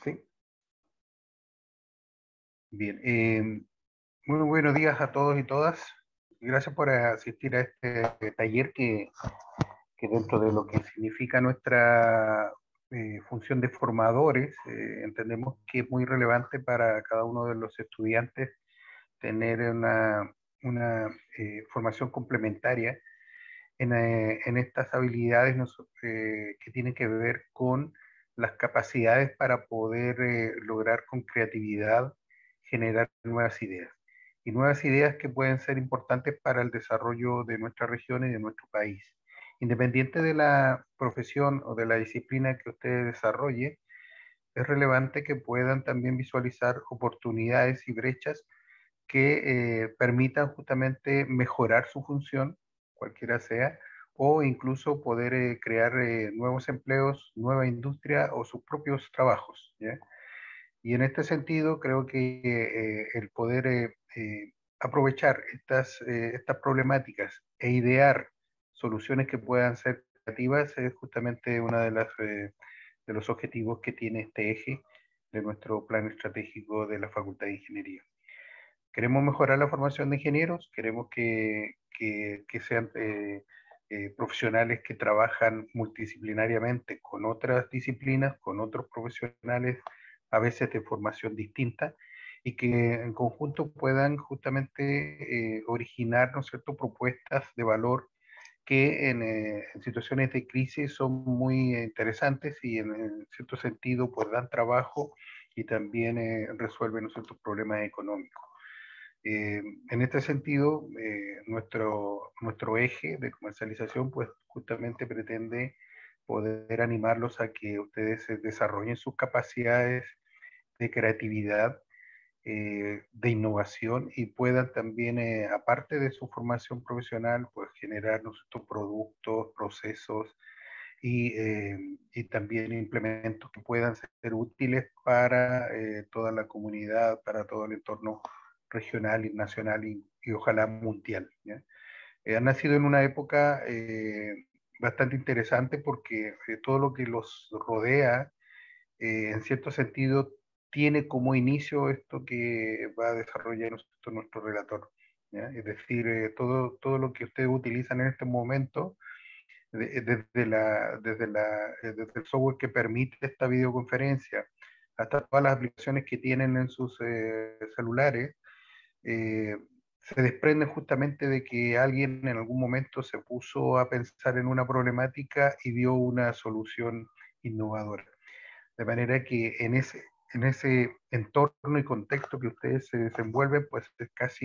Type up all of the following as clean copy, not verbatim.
Sí, bien. Muy buenos días a todos y todas. Gracias por asistir a este taller que dentro de lo que significa nuestra función de formadores, entendemos que es muy relevante para cada uno de los estudiantes tener una formación complementaria en estas habilidades que tienen que ver con las capacidades para poder lograr con creatividad generar nuevas ideas. Y nuevas ideas que pueden ser importantes para el desarrollo de nuestra región y de nuestro país. Independiente de la profesión o de la disciplina que usted desarrolle, es relevante que puedan también visualizar oportunidades y brechas que permitan justamente mejorar su función, cualquiera sea, o incluso poder crear nuevos empleos, nueva industria o sus propios trabajos, ¿ya? Y en este sentido, creo que el poder aprovechar estas problemáticas e idear soluciones que puedan ser creativas es justamente uno de los objetivos que tiene este eje de nuestro plan estratégico de la Facultad de Ingeniería. Queremos mejorar la formación de ingenieros, queremos que sean profesionales que trabajan multidisciplinariamente con otras disciplinas, con otros profesionales, a veces de formación distinta, y que en conjunto puedan justamente originar, ¿no es cierto?, propuestas de valor que en situaciones de crisis son muy interesantes y en cierto sentido pues dan trabajo y también resuelven, ¿no es cierto?, problemas económicos. En este sentido, nuestro eje de comercialización, pues justamente pretende poder animarlos a que ustedes desarrollen sus capacidades de creatividad, de innovación y puedan también, aparte de su formación profesional, pues generar nuestros productos, procesos y también implementos que puedan ser útiles para toda la comunidad, para todo el entorno regional y nacional y ojalá mundial, ¿ya? Han nacido en una época bastante interesante porque todo lo que los rodea, en cierto sentido, tiene como inicio esto que va a desarrollar nuestro relator, ¿ya? Es decir, todo lo que ustedes utilizan en este momento desde el software que permite esta videoconferencia hasta todas las aplicaciones que tienen en sus celulares, eh, se desprende justamente de que alguien en algún momento se puso a pensar en una problemática y dio una solución innovadora. De manera que en ese entorno y contexto que ustedes se desenvuelven, pues es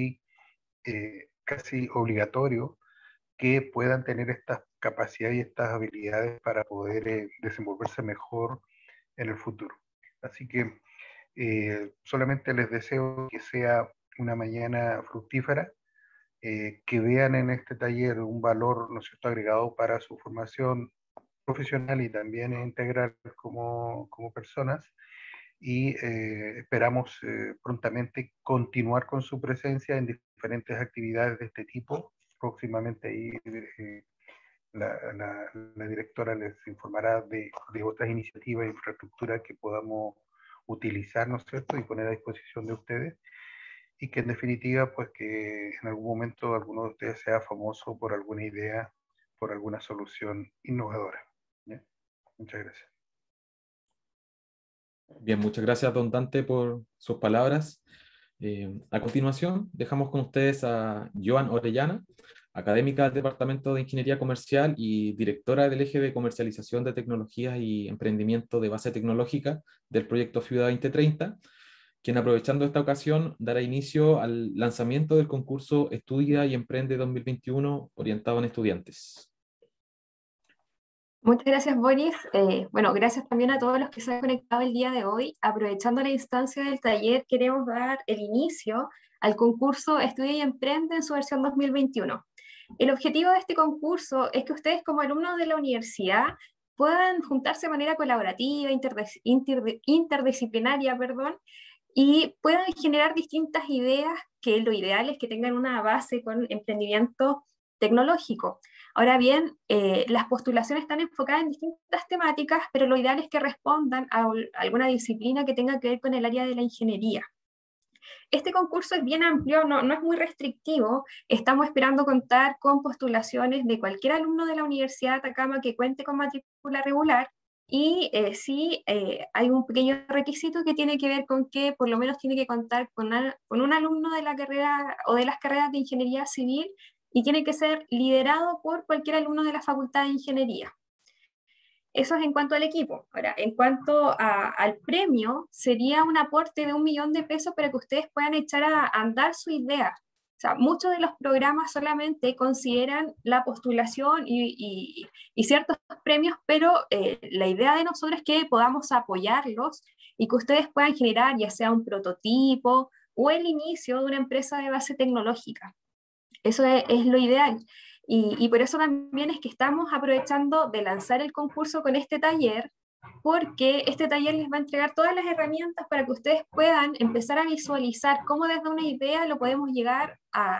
casi obligatorio que puedan tener estas capacidades y estas habilidades para poder desenvolverse mejor en el futuro. Así que solamente les deseo que sea una mañana fructífera, que vean en este taller un valor, ¿no es cierto?, agregado para su formación profesional y también integral como personas. Y esperamos prontamente continuar con su presencia en diferentes actividades de este tipo. Próximamente ahí la directora les informará de otras iniciativas e infraestructuras que podamos utilizar, ¿no es cierto?, y poner a disposición de ustedes, y que en definitiva, pues que en algún momento alguno de ustedes sea famoso por alguna idea, por alguna solución innovadora, ¿ya? Muchas gracias. Bien, muchas gracias, don Dante, por sus palabras. A continuación, dejamos con ustedes a Joan Orellana, académica del Departamento de Ingeniería Comercial y directora del eje de comercialización de tecnologías y emprendimiento de base tecnológica del proyecto FIUDA 2030, quien, aprovechando esta ocasión, dará inicio al lanzamiento del concurso Estudia y Emprende 2021 orientado en estudiantes. Muchas gracias, Boris. Bueno, gracias también a todos los que se han conectado el día de hoy. Aprovechando la instancia del taller, queremos dar el inicio al concurso Estudia y Emprende en su versión 2021. El objetivo de este concurso es que ustedes, como alumnos de la universidad, puedan juntarse de manera colaborativa, interdisciplinaria, perdón, y puedan generar distintas ideas, que lo ideal es que tengan una base con emprendimiento tecnológico. Ahora bien, las postulaciones están enfocadas en distintas temáticas, pero lo ideal es que respondan a alguna disciplina que tenga que ver con el área de la ingeniería. Este concurso es bien amplio, no es muy restrictivo. Estamos esperando contar con postulaciones de cualquier alumno de la Universidad de Atacama que cuente con matrícula regular. Y sí, hay un pequeño requisito que tiene que ver con que por lo menos tiene que contar con un alumno de la carrera o de las carreras de ingeniería civil, y tiene que ser liderado por cualquier alumno de la Facultad de Ingeniería. Eso es en cuanto al equipo. Ahora, en cuanto al premio, sería un aporte de 1.000.000 de pesos para que ustedes puedan echar a andar su idea. O sea, muchos de los programas solamente consideran la postulación y ciertos premios, pero la idea de nosotros es que podamos apoyarlos y que ustedes puedan generar ya sea un prototipo o el inicio de una empresa de base tecnológica. Eso es lo ideal. Y por eso también es que estamos aprovechando de lanzar el concurso con este taller, porque este taller les va a entregar todas las herramientas para que ustedes puedan empezar a visualizar cómo desde una idea lo podemos llegar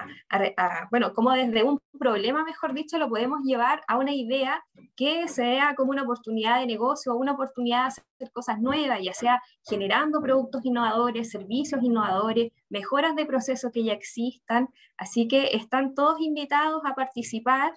bueno, cómo desde un problema, mejor dicho, lo podemos llevar a una idea que sea como una oportunidad de negocio o una oportunidad de hacer cosas nuevas, ya sea generando productos innovadores, servicios innovadores, mejoras de procesos que ya existan. Así que están todos invitados a participar.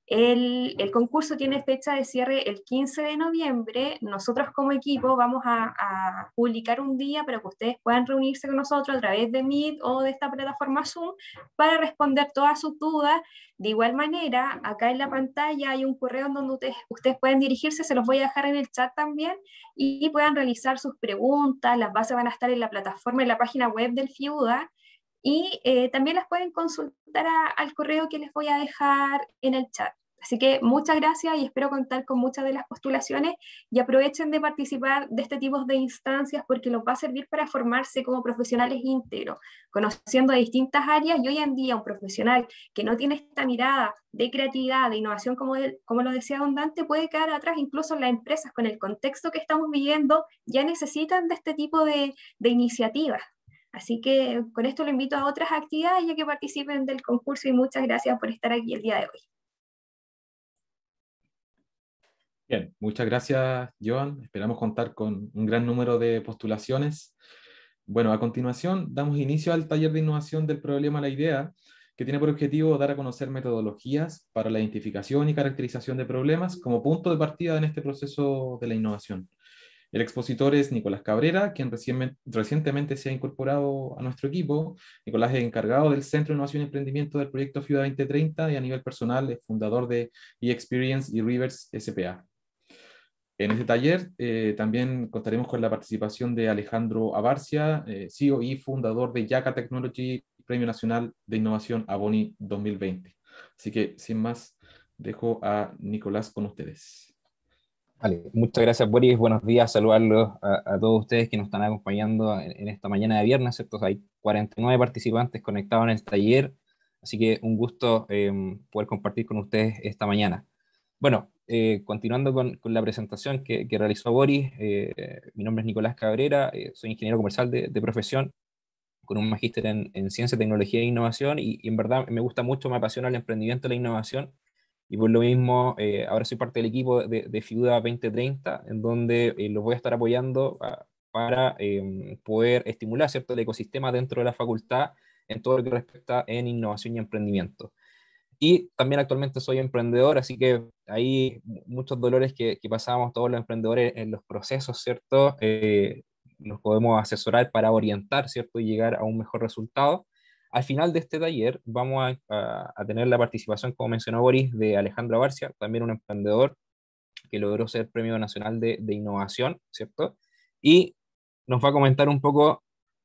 El concurso tiene fecha de cierre el 15 de noviembre. Nosotros como equipo vamos a publicar un día para que ustedes puedan reunirse con nosotros a través de Meet o de esta plataforma Zoom para responder todas sus dudas. De igual manera, acá en la pantalla hay un correo en donde ustedes pueden dirigirse, se los voy a dejar en el chat también, y puedan realizar sus preguntas. Las bases van a estar en la plataforma, en la página web del FIUDA, y también las pueden consultar al correo que les voy a dejar en el chat. Así que muchas gracias y espero contar con muchas de las postulaciones, y aprovechen de participar de este tipo de instancias porque los va a servir para formarse como profesionales íntegros, conociendo de distintas áreas. Y hoy en día un profesional que no tiene esta mirada de creatividad, de innovación, como lo decía Don Dante, puede quedar atrás. Incluso las empresas, con el contexto que estamos viviendo, ya necesitan de este tipo de iniciativas. Así que con esto lo invito a otras actividades ya que participen del concurso, y muchas gracias por estar aquí el día de hoy. Bien, muchas gracias, Joan. Esperamos contar con un gran número de postulaciones. Bueno, a continuación damos inicio al taller de innovación del problema a la idea, que tiene por objetivo dar a conocer metodologías para la identificación y caracterización de problemas como punto de partida en este proceso de la innovación. El expositor es Nicolás Cabrera, quien recientemente se ha incorporado a nuestro equipo. Nicolás es encargado del Centro de Innovación y Emprendimiento del proyecto FIUDA 2030 y a nivel personal es fundador de eXperience y Rivers S.p.A. En este taller también contaremos con la participación de Alejandro Abarcia, CEO y fundador de Yaca Technology, Premio Nacional de Innovación Aboni 2020. Así que, sin más, dejo a Nicolás con ustedes. Vale, muchas gracias, Boris. Buenos días, saludarlos a todos ustedes que nos están acompañando en esta mañana de viernes, ¿cierto? Hay 49 participantes conectados en el taller, así que un gusto poder compartir con ustedes esta mañana. Bueno, continuando con la presentación que realizó Boris, mi nombre es Nicolás Cabrera, soy ingeniero comercial de profesión, con un magíster en Ciencia, Tecnología e Innovación, y en verdad me gusta mucho, me apasiona el emprendimiento y la innovación, y por lo mismo ahora soy parte del equipo de FIUDA 2030, en donde los voy a estar apoyando para poder estimular, ¿cierto?, el ecosistema dentro de la facultad en todo lo que respecta en innovación y emprendimiento. Y también actualmente soy emprendedor, así que hay muchos dolores que pasamos todos los emprendedores en los procesos, ¿cierto? Los podemos asesorar para orientar, ¿cierto? Y llegar a un mejor resultado. Al final de este taller vamos a tener la participación, como mencionó Boris, de Alejandro Barcia, también un emprendedor que logró ser Premio Nacional de Innovación, ¿cierto? Y nos va a comentar un poco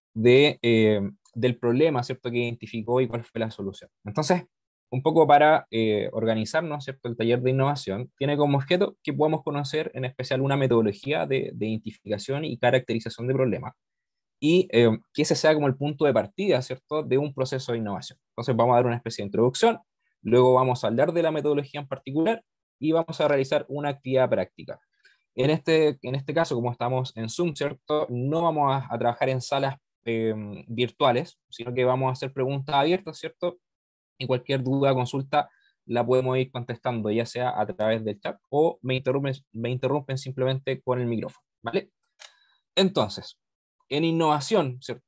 del problema, ¿cierto?, que identificó y cuál fue la solución. Entonces, un poco para organizarnos, ¿cierto?, el taller de innovación tiene como objeto que podamos conocer en especial una metodología de identificación y caracterización de problemas, y que ese sea como el punto de partida, ¿cierto?, de un proceso de innovación. Entonces vamos a dar una especie de introducción, luego vamos a hablar de la metodología en particular y vamos a realizar una actividad práctica. En este caso, como estamos en Zoom, ¿cierto?, no vamos a trabajar en salas virtuales, sino que vamos a hacer preguntas abiertas, ¿cierto? Y cualquier duda, consulta, la podemos ir contestando, ya sea a través del chat o me interrumpen simplemente con el micrófono, ¿vale? Entonces, en innovación, ¿cierto?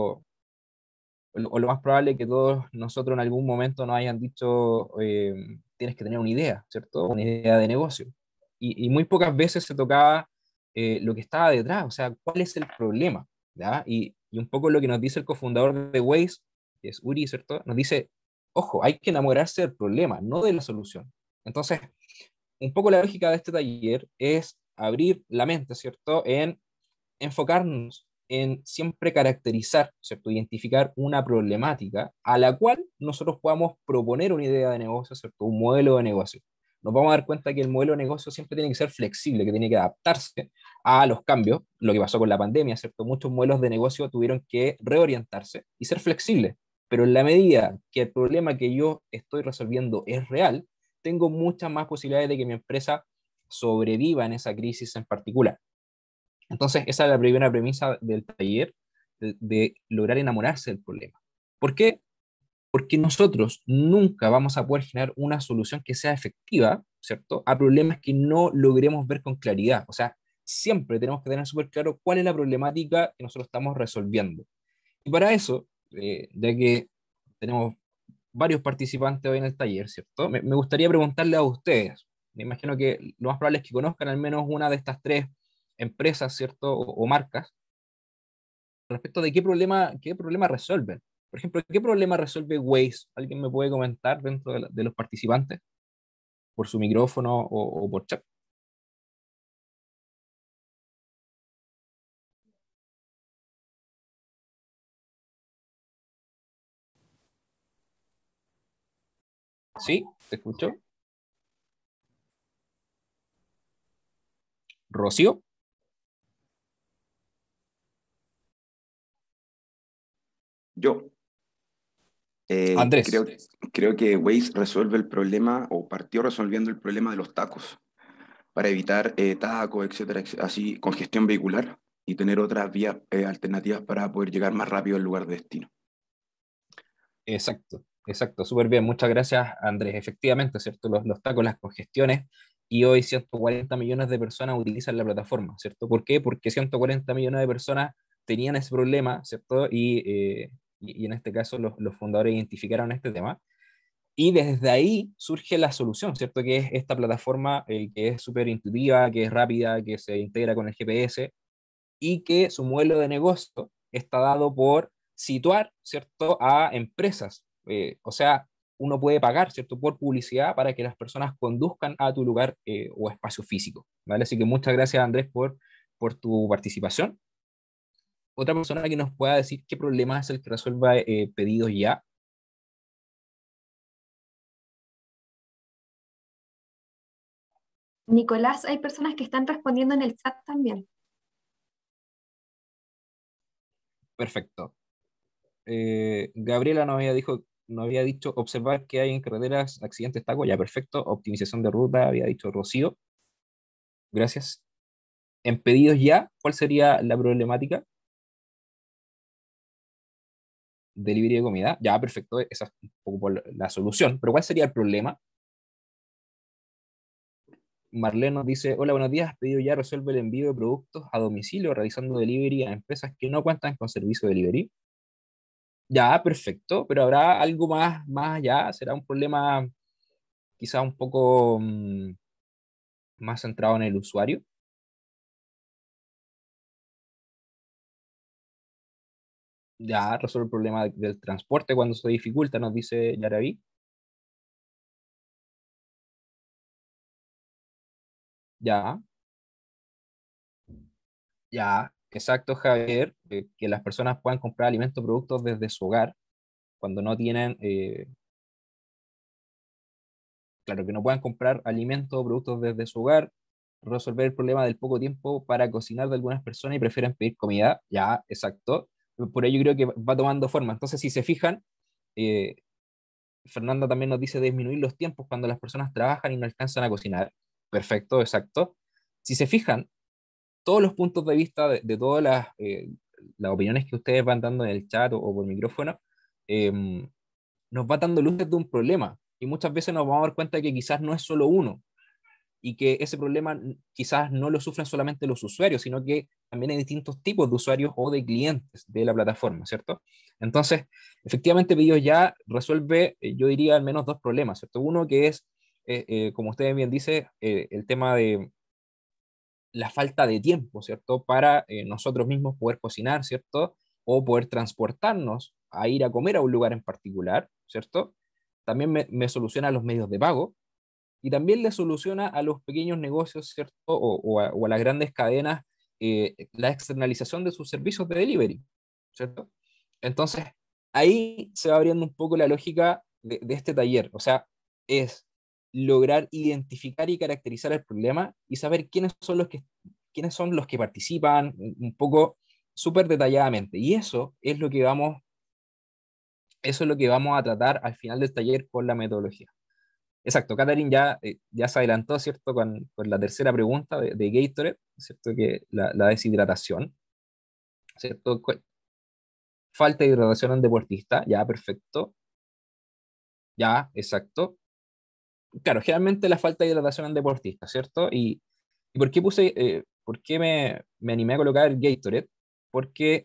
O lo más probable es que todos nosotros en algún momento nos hayan dicho, tienes que tener una idea, ¿cierto? Una idea de negocio. Y muy pocas veces se tocaba lo que estaba detrás, o sea, cuál es el problema, ¿ya? Y un poco lo que nos dice el cofundador de Waze, que es Uri, ¿cierto? Nos dice, ojo, hay que enamorarse del problema, no de la solución. Entonces, un poco la lógica de este taller es abrir la mente, ¿cierto? En enfocarnos en siempre caracterizar, ¿cierto? Identificar una problemática a la cual nosotros podamos proponer una idea de negocio, ¿cierto? Un modelo de negocio. Nos vamos a dar cuenta que el modelo de negocio siempre tiene que ser flexible, que tiene que adaptarse a los cambios, lo que pasó con la pandemia, ¿cierto? Muchos modelos de negocio tuvieron que reorientarse y ser flexibles, pero en la medida que el problema que yo estoy resolviendo es real, tengo muchas más posibilidades de que mi empresa sobreviva en esa crisis en particular. Entonces, esa es la primera premisa del taller, de lograr enamorarse del problema. ¿Por qué? Porque nosotros nunca vamos a poder generar una solución que sea efectiva, ¿cierto? A problemas que no logremos ver con claridad. O sea, siempre tenemos que tener súper claro cuál es la problemática que nosotros estamos resolviendo. Y para eso, ya que tenemos varios participantes hoy en el taller, ¿cierto? Me gustaría preguntarle a ustedes. Me imagino que lo más probable es que conozcan al menos una de estas tres empresas, ¿cierto? O marcas, respecto de qué problema resuelven. Por ejemplo, ¿qué problema resuelve Waze? ¿Alguien me puede comentar dentro de los participantes? Por su micrófono o por chat. ¿Sí? ¿Te escucho? ¿Rocío? Yo Andrés. creo que Waze resuelve el problema o partió resolviendo el problema de los tacos para evitar tacos, etcétera, así congestión vehicular y tener otras vías alternativas para poder llegar más rápido al lugar de destino. Exacto, exacto, súper bien. Muchas gracias, Andrés. Efectivamente, ¿cierto? Los tacos, las congestiones, y hoy 140 millones de personas utilizan la plataforma, ¿cierto? ¿Por qué? Porque 140 millones de personas tenían ese problema, ¿cierto? Y en este caso los fundadores identificaron este tema. Y desde ahí surge la solución, ¿cierto? Que es esta plataforma que es súper intuitiva, que es rápida, que se integra con el GPS y que su modelo de negocio está dado por situar, ¿cierto?, a empresas. O sea, uno puede pagar, ¿cierto?, por publicidad para que las personas conduzcan a tu lugar o espacio físico, ¿vale? Así que muchas gracias, Andrés, por tu participación. Otra persona que nos pueda decir qué problema es el que resuelva pedidos ya. Nicolás, hay personas que están respondiendo en el chat también. Perfecto. Gabriela nos había dicho observar que hay en carreteras accidentes taco, ya perfecto. Optimización de ruta, había dicho Rocío. Gracias. En pedidos ya, ¿cuál sería la problemática? Delivery de comida. Ya, perfecto, esa es un poco por la solución. Pero ¿cuál sería el problema? Marlene nos dice, hola, buenos días, pedido ya resuelve el envío de productos a domicilio realizando delivery a empresas que no cuentan con servicio de delivery. Ya, perfecto, pero habrá algo más allá, será un problema quizá un poco más centrado en el usuario. Ya resuelve el problema del transporte cuando se dificulta, nos dice Yaraví. Ya, ya, exacto, Javier, que las personas puedan comprar alimentos o productos desde su hogar cuando no tienen, claro, que no puedan comprar alimentos o productos desde su hogar, resolver el problema del poco tiempo para cocinar de algunas personas y prefieren pedir comida, ya, exacto. Por ello creo que va tomando forma. Entonces, si se fijan, eh, Fernanda también nos dice disminuir los tiempos cuando las personas trabajan y no alcanzan a cocinar. Perfecto, exacto. Si se fijan, todos los puntos de vista de todas las opiniones que ustedes van dando en el chat o por micrófono, nos va dando luces de un problema. y muchas veces nos vamos a dar cuenta de que quizás no es solo uno, y que ese problema quizás no lo sufren solamente los usuarios, sino que también hay distintos tipos de usuarios o de clientes de la plataforma, ¿cierto? Entonces, efectivamente, Pedidos Ya resuelve, yo diría, al menos dos problemas, ¿cierto? Uno que es, como usted bien dice, el tema de la falta de tiempo, ¿cierto? Para nosotros mismos poder cocinar, ¿cierto? O poder transportarnos a ir a comer a un lugar en particular, ¿cierto? También me soluciona los medios de pago, y también le soluciona a los pequeños negocios, ¿cierto? O a las grandes cadenas, la externalización de sus servicios de delivery, ¿cierto? Entonces, ahí se va abriendo un poco la lógica de este taller. O sea, es lograr identificar y caracterizar el problema y saber quiénes son los que participan, un poco súper detalladamente. Y eso es lo que vamos a tratar al final del taller con la metodología. Exacto, Catherine ya se adelantó, ¿cierto? Con la tercera pregunta de Gatorade, ¿cierto? Que la deshidratación, ¿cierto? Falta de hidratación en deportista, ya, perfecto. Ya, exacto. Claro, generalmente la falta de hidratación en deportista, ¿cierto? ¿Y por qué por qué me animé a colocar Gatorade? Porque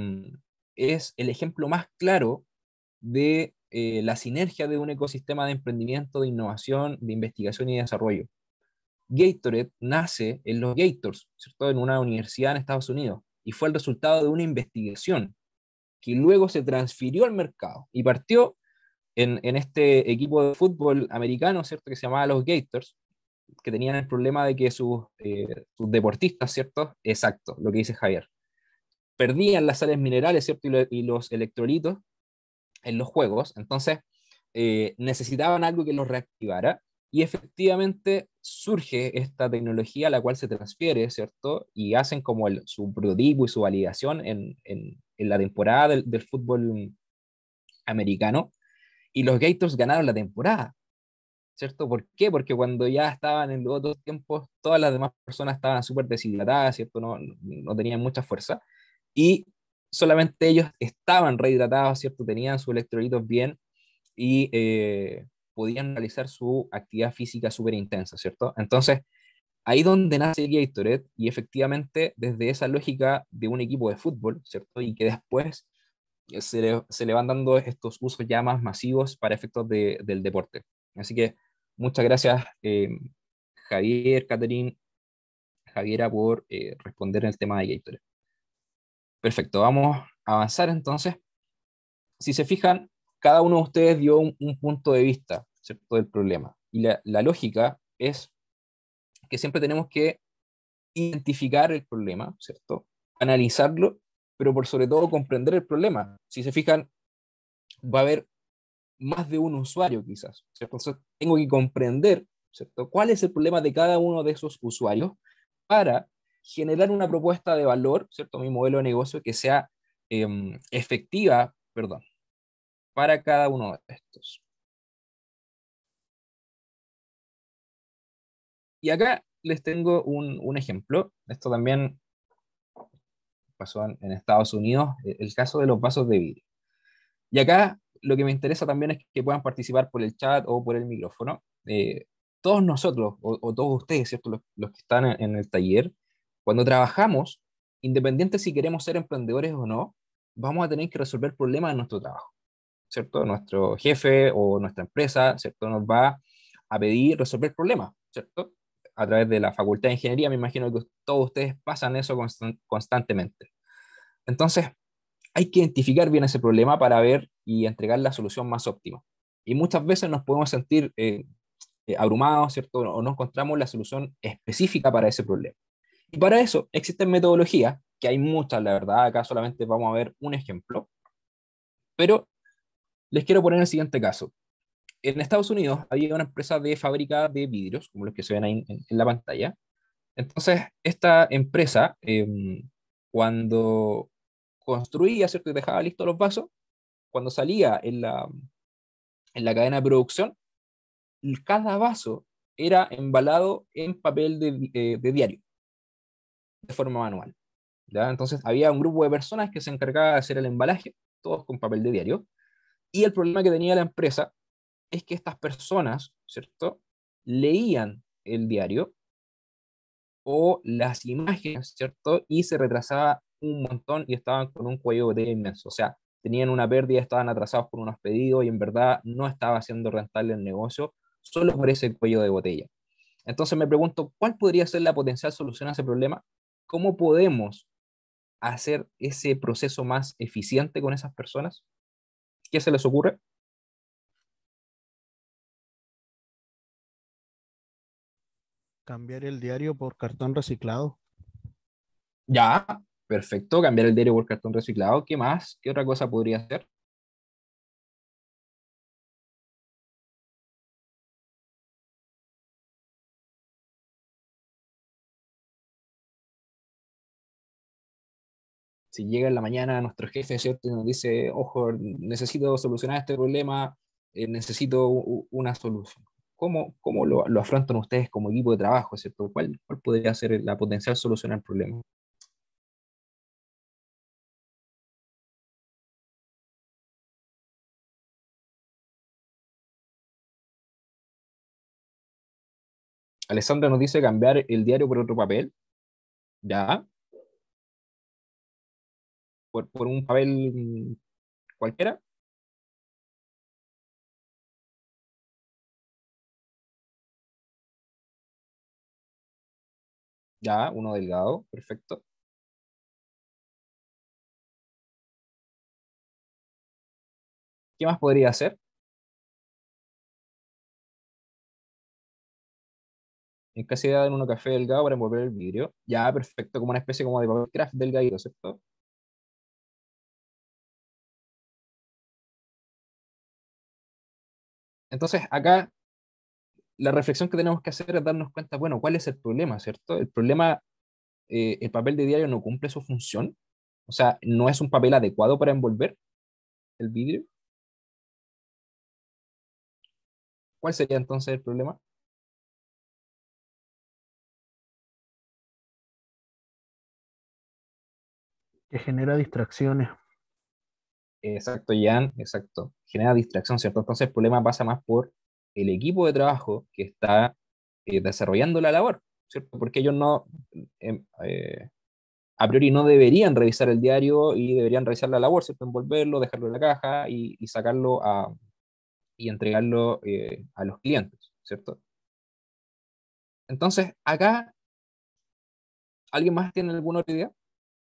es el ejemplo más claro de la sinergia de un ecosistema de emprendimiento, de innovación, de investigación y desarrollo. Gatorade nace en los Gators, ¿cierto? En una universidad en Estados Unidos, y fue el resultado de una investigación que luego se transfirió al mercado y partió en este equipo de fútbol americano, ¿cierto? Que se llamaba los Gators, que tenían el problema de que sus deportistas, ¿cierto? Exacto, lo que dice Javier, perdían las sales minerales, ¿cierto? Y los electrolitos en los juegos, entonces necesitaban algo que los reactivara, y efectivamente surge esta tecnología, la cual se transfiere, ¿cierto? Y hacen como su prototipo y su validación en la temporada del fútbol americano, y los Gators ganaron la temporada, ¿cierto? ¿Por qué? Porque cuando ya estaban en los otros tiempos, todas las demás personas estaban súper deshidratadas, ¿cierto? No tenían mucha fuerza, y solamente ellos estaban rehidratados, ¿cierto? Tenían sus electrolitos bien, y podían realizar su actividad física súper intensa, ¿cierto? Entonces, ahí donde nace Gatorade, y efectivamente desde esa lógica de un equipo de fútbol, ¿cierto? Y que después se le van dando estos usos ya más masivos para efectos del deporte. Así que muchas gracias, Javier, Catherine, Javiera, por responder en el tema de Gatorade. Perfecto, vamos a avanzar entonces. Si se fijan, cada uno de ustedes dio un punto de vista, ¿cierto? Del problema. Y la lógica es que siempre tenemos que identificar el problema, ¿cierto? Analizarlo, pero por sobre todo comprender el problema. Si se fijan, va a haber más de un usuario quizás, ¿cierto? Entonces tengo que comprender, ¿cierto? ¿Cuál es el problema de cada uno de esos usuarios para generar una propuesta de valor, ¿cierto? Mi modelo de negocio que sea efectiva, perdón, para cada uno de estos. Y acá les tengo un ejemplo. Esto también pasó en Estados Unidos, el caso de los vasos de vidrio. Y acá lo que me interesa también es que puedan participar por el chat o por el micrófono. Todos nosotros, o todos ustedes, ¿cierto? Los que están en el taller, cuando trabajamos, independiente si queremos ser emprendedores o no, vamos a tener que resolver problemas en nuestro trabajo, ¿cierto? Nuestro jefe o nuestra empresa, ¿cierto? Nos va a pedir resolver problemas, ¿cierto? A través de la Facultad de Ingeniería, me imagino que todos ustedes pasan eso constantemente. Entonces, hay que identificar bien ese problema para ver y entregar la solución más óptima. Y muchas veces nos podemos sentir abrumados, ¿cierto? O no encontramos la solución específica para ese problema. Y para eso existen metodologías, que hay muchas, la verdad. Acá solamente vamos a ver un ejemplo. Pero les quiero poner el siguiente caso. En Estados Unidos había una empresa de fábrica de vidrios, como los que se ven ahí en la pantalla. Entonces, esta empresa, cuando construía, ¿cierto? Y dejaba listos los vasos, cuando salía en la cadena de producción, cada vaso era embalado en papel de diario, de forma manual, ¿ya? Entonces había un grupo de personas que se encargaba de hacer el embalaje, todos con papel de diario, y el problema que tenía la empresa es que estas personas, ¿cierto?, leían el diario o las imágenes, ¿cierto? Y se retrasaba un montón y estaban con un cuello de botella inmenso. O sea, tenían una pérdida, estaban atrasados por unos pedidos y en verdad no estaba siendo rentable el negocio solo por ese cuello de botella. Entonces me pregunto, ¿cuál podría ser la potencial solución a ese problema? ¿Cómo podemos hacer ese proceso más eficiente con esas personas? ¿Qué se les ocurre? Cambiar el diario por cartón reciclado. Ya, perfecto, cambiar el diario por cartón reciclado. ¿Qué más? ¿Qué otra cosa podría hacer? Si llega en la mañana nuestro jefe, ¿cierto?, y nos dice, ojo, necesito solucionar este problema, necesito una solución. ¿Cómo lo afrontan ustedes como equipo de trabajo, ¿cierto? ¿Cuál podría ser la potencial solución al problema? Alessandra nos dice cambiar el diario por otro papel, ya, por un papel cualquiera, ya, uno delgado, perfecto. ¿Qué más podría hacer? En casi de uno café delgado para envolver el vidrio, ya, perfecto, como una especie como de papel craft delgadito, ¿cierto? Entonces, acá la reflexión que tenemos que hacer es darnos cuenta, bueno, ¿cuál es el problema, cierto? El problema, el papel de diario no cumple su función, o sea, no es un papel adecuado para envolver el vidrio. ¿Cuál sería entonces el problema? Que genera distracciones. Exacto, Jan, exacto. Genera distracción, ¿cierto? Entonces el problema pasa más por el equipo de trabajo que está desarrollando la labor, ¿cierto? Porque ellos no, em, eh, a priori no deberían revisar el diario y deberían revisar la labor, ¿cierto? Envolverlo, dejarlo en la caja y sacarlo y entregarlo a los clientes, ¿cierto? Entonces, acá, ¿alguien más tiene alguna otra idea?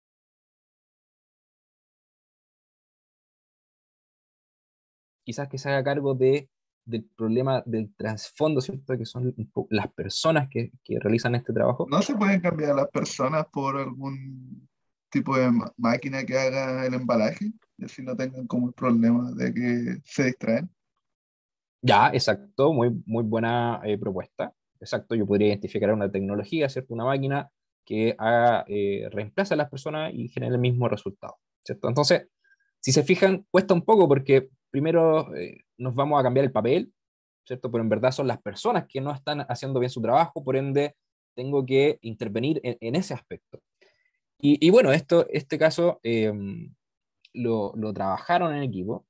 Quizás que se haga cargo del problema del trasfondo, ¿cierto? Que son las personas que realizan este trabajo. ¿No se pueden cambiar las personas por algún tipo de máquina que haga el embalaje? Y así no tengan como el problema de que se distraen. Ya, exacto, muy buena propuesta. Exacto, yo podría identificar una tecnología, ¿cierto? Una máquina que haga, reemplace a las personas y genere el mismo resultado, ¿cierto? Entonces, si se fijan, cuesta un poco porque primero nos vamos a cambiar el papel, ¿cierto? Pero en verdad son las personas que no están haciendo bien su trabajo, por ende tengo que intervenir en ese aspecto. Y bueno, este caso lo trabajaron en equipo.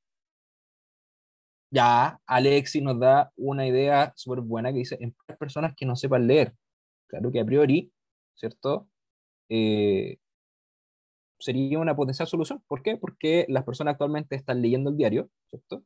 Ya Alexis nos da una idea súper buena que dice, emplear personas que no sepan leer. Claro que a priori, ¿cierto? Eh, sería una potencial solución. ¿Por qué? Porque las personas actualmente están leyendo el diario, ¿cierto?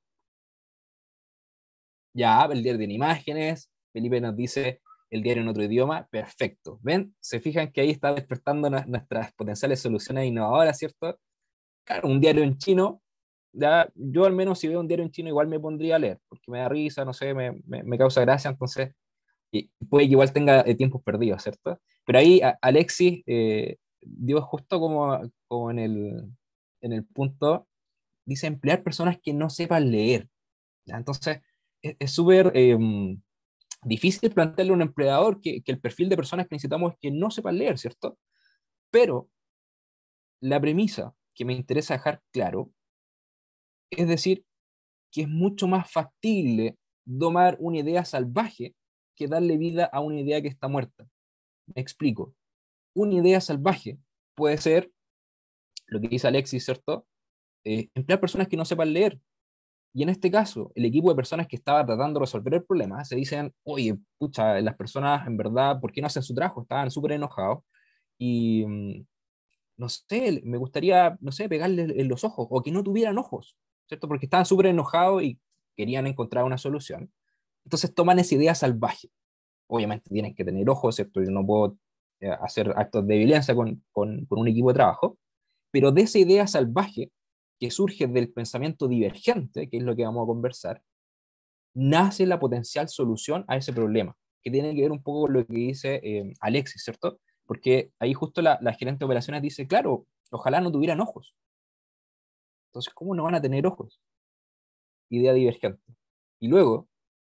Ya, el diario tiene imágenes, Felipe nos dice el diario en otro idioma, perfecto. ¿Ven? Se fijan que ahí está despertando nuestras potenciales soluciones innovadoras, ¿cierto? Claro, un diario en chino, ya, yo al menos si veo un diario en chino igual me pondría a leer, porque me da risa, no sé, me causa gracia, entonces y puede que igual tenga tiempos perdidos, ¿cierto? Pero ahí Alexis dio justo como en el punto, dice emplear personas que no sepan leer, ¿ya? Entonces es súper difícil plantearle a un empleador que el perfil de personas que necesitamos es que no sepan leer, ¿cierto? Pero la premisa que me interesa dejar claro es decir que es mucho más factible domar una idea salvaje que darle vida a una idea que está muerta. Me explico. Una idea salvaje puede ser, lo que dice Alexis, ¿cierto? Emplear personas que no sepan leer. Y en este caso, el equipo de personas que estaba tratando de resolver el problema se dicen, oye, pucha, las personas en verdad, ¿por qué no hacen su trabajo? Estaban súper enojados y no sé, me gustaría, no sé, pegarle en los ojos o que no tuvieran ojos, ¿cierto? Porque estaban súper enojados y querían encontrar una solución. Entonces toman esa idea salvaje. Obviamente tienen que tener ojos, ¿cierto? Yo no puedo hacer actos de violencia con un equipo de trabajo, pero de esa idea salvaje que surge del pensamiento divergente, que es lo que vamos a conversar, nace la potencial solución a ese problema, que tiene que ver un poco con lo que dice Alexis, ¿cierto? Porque ahí justo la gerente de operaciones dice, claro, ojalá no tuvieran ojos. Entonces, ¿cómo no van a tener ojos? Idea divergente. Y luego,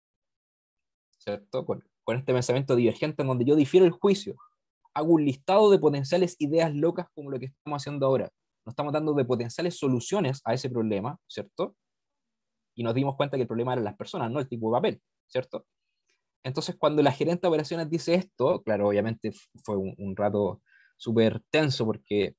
¿cierto? Con este pensamiento divergente en donde yo difiero el juicio, hago un listado de potenciales ideas locas como lo que estamos haciendo ahora. Nos estamos dando de potenciales soluciones a ese problema, ¿cierto? Y nos dimos cuenta que el problema eran las personas, no el tipo de papel, ¿cierto? Entonces, cuando la gerente de operaciones dice esto, claro, obviamente fue un rato súper tenso porque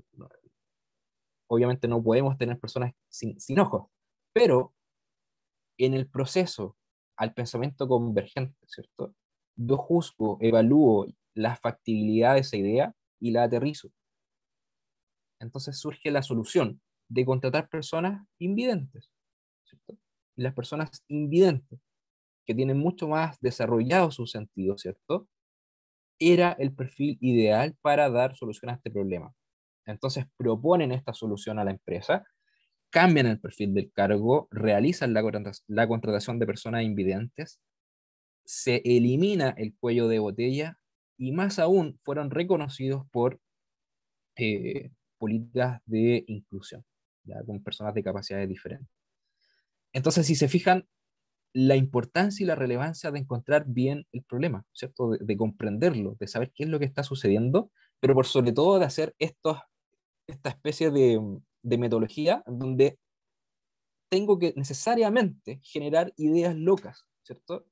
obviamente no podemos tener personas sin ojos, pero en el proceso al pensamiento convergente, ¿cierto? Yo juzgo, evalúo la factibilidad de esa idea y la aterrizo. Entonces surge la solución de contratar personas invidentes, ¿cierto? Y las personas invidentes, que tienen mucho más desarrollado su sentido, ¿cierto? Era el perfil ideal para dar solución a este problema. Entonces proponen esta solución a la empresa, cambian el perfil del cargo, realizan la contratación de personas invidentes, se elimina el cuello de botella y más aún fueron reconocidos por políticas de inclusión, ¿ya? Con personas de capacidades diferentes. Entonces, si se fijan, la importancia y la relevancia de encontrar bien el problema, ¿cierto? De comprenderlo, de saber qué es lo que está sucediendo, pero por sobre todo de hacer esta especie de metodología donde tengo que necesariamente generar ideas locas, ¿cierto?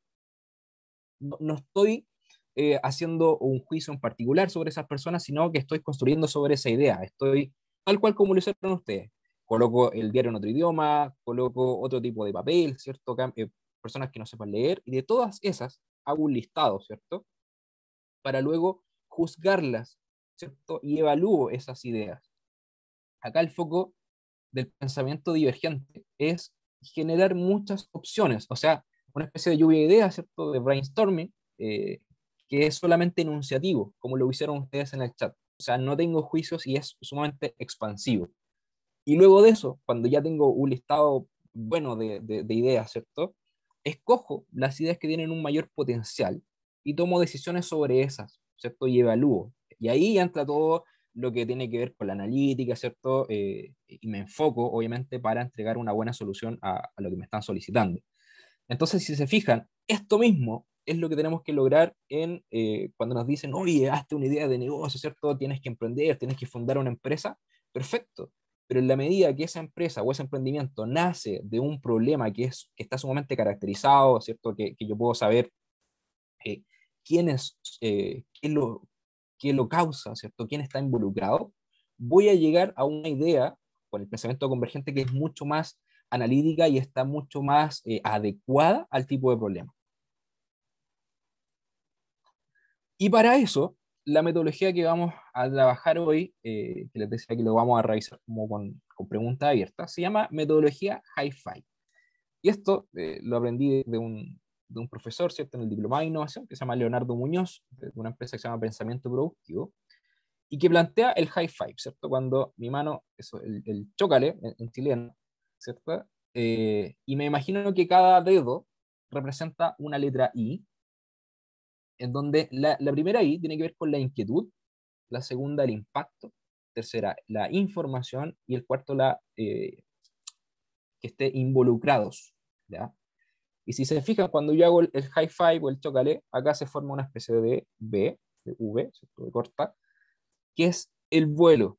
No estoy haciendo un juicio en particular sobre esas personas, sino que estoy construyendo sobre esa idea. Estoy tal cual como lo hicieron ustedes. Coloco el diario en otro idioma, coloco otro tipo de papel, ¿cierto? Personas que no sepan leer, y de todas esas hago un listado, ¿cierto? Para luego juzgarlas, ¿cierto? Y evalúo esas ideas. Acá el foco del pensamiento divergente es generar muchas opciones, o sea, una especie de lluvia de ideas, ¿cierto? De brainstorming, que es solamente enunciativo, como lo hicieron ustedes en el chat. O sea, no tengo juicios y es sumamente expansivo. Y luego de eso, cuando ya tengo un listado bueno de ideas, ¿cierto? Escojo las ideas que tienen un mayor potencial y tomo decisiones sobre esas, ¿cierto? Y evalúo. Y ahí entra todo lo que tiene que ver con la analítica, ¿cierto? Y me enfoco, obviamente, para entregar una buena solución a lo que me están solicitando. Entonces, si se fijan, esto mismo es lo que tenemos que lograr cuando nos dicen, oye, hazte una idea de negocio, ¿cierto? Tienes que emprender, tienes que fundar una empresa. Perfecto. Pero en la medida que esa empresa o ese emprendimiento nace de un problema que está sumamente caracterizado, ¿cierto? Que yo puedo saber eh, quién es, qué lo causa, ¿cierto? Quién está involucrado, voy a llegar a una idea con el pensamiento convergente que es mucho más analítica y está mucho más adecuada al tipo de problema. Y para eso, la metodología que vamos a trabajar hoy, que les decía que lo vamos a revisar como con preguntas abiertas, se llama metodología Hi-Fi. Y esto lo aprendí de un profesor, ¿cierto? En el diplomado de innovación, que se llama Leonardo Muñoz, de una empresa que se llama Pensamiento Productivo, y que plantea el high five, ¿cierto? Cuando mi mano, eso, el chócale en chileno, ¿cierto? Y me imagino que cada dedo representa una letra I, en donde la primera I tiene que ver con la inquietud, la segunda el impacto, tercera la información y el cuarto que esté involucrados, ¿ya? Y si se fijan, cuando yo hago el high five o el chócale, acá se forma una especie de B, de V, ¿cierto? De corta, que es el vuelo.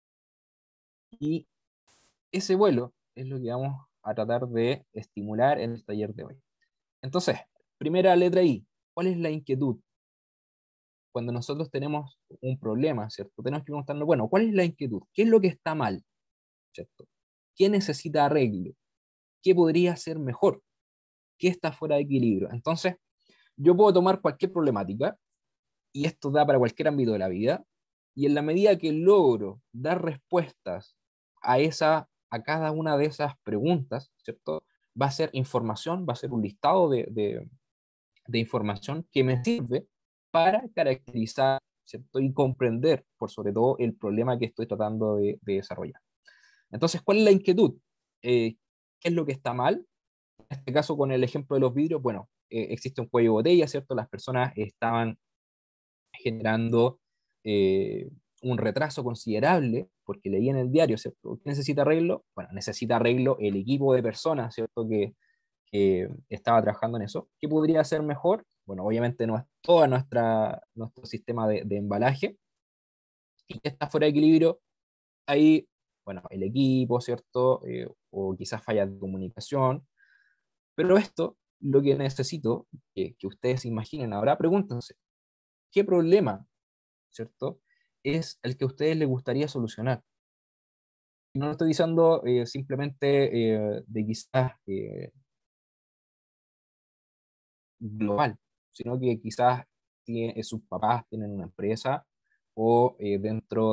Y ese vuelo es lo que vamos a tratar de estimular en el taller de hoy. Entonces, primera letra I, ¿cuál es la inquietud? Cuando nosotros tenemos un problema, ¿cierto? Tenemos que preguntarnos, bueno, ¿cuál es la inquietud? ¿Qué es lo que está mal? ¿Cierto? ¿Qué necesita arreglo? qué podría ser mejor, qué está fuera de equilibrio. Entonces, yo puedo tomar cualquier problemática, y esto da para cualquier ámbito de la vida, y en la medida que logro dar respuestas a cada una de esas preguntas, ¿cierto? Va a ser información, va a ser un listado de información que me sirve para caracterizar, ¿cierto? Y comprender, por sobre todo, el problema que estoy tratando de desarrollar. Entonces, ¿cuál es la inquietud? ¿Qué es lo que está mal? En este caso, con el ejemplo de los vidrios, bueno, existe un cuello de botella, ¿cierto? Las personas estaban generando un retraso considerable, porque leí en el diario, ¿cierto? ¿Qué necesita arreglo? Bueno, necesita arreglo el equipo de personas, ¿cierto? Que estaba trabajando en eso. ¿Qué podría ser mejor? Bueno, obviamente no es todo nuestro sistema de embalaje, y que está fuera de equilibrio. Ahí, bueno, el equipo, ¿cierto? O quizás fallas de comunicación. Pero esto, lo que necesito que ustedes imaginen ahora, pregúntense, ¿qué problema, ¿cierto? Es el que a ustedes les gustaría solucionar? No lo estoy diciendo simplemente de quizás global, sino que quizás sus papás tienen una empresa, o dentro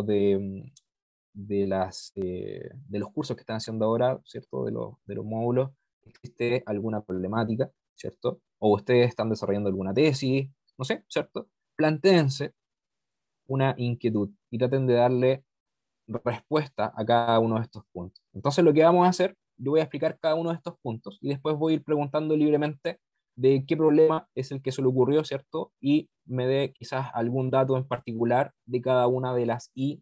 de los cursos que están haciendo ahora, ¿cierto? De los módulos, existe alguna problemática, ¿cierto? O ustedes están desarrollando alguna tesis, no sé, ¿cierto? Plantéense una inquietud y traten de darle respuesta a cada uno de estos puntos. Entonces lo que vamos a hacer, yo voy a explicar cada uno de estos puntos y después voy a ir preguntando libremente de qué problema es el que se le ocurrió, ¿cierto? Y me dé quizás algún dato en particular de cada una de las I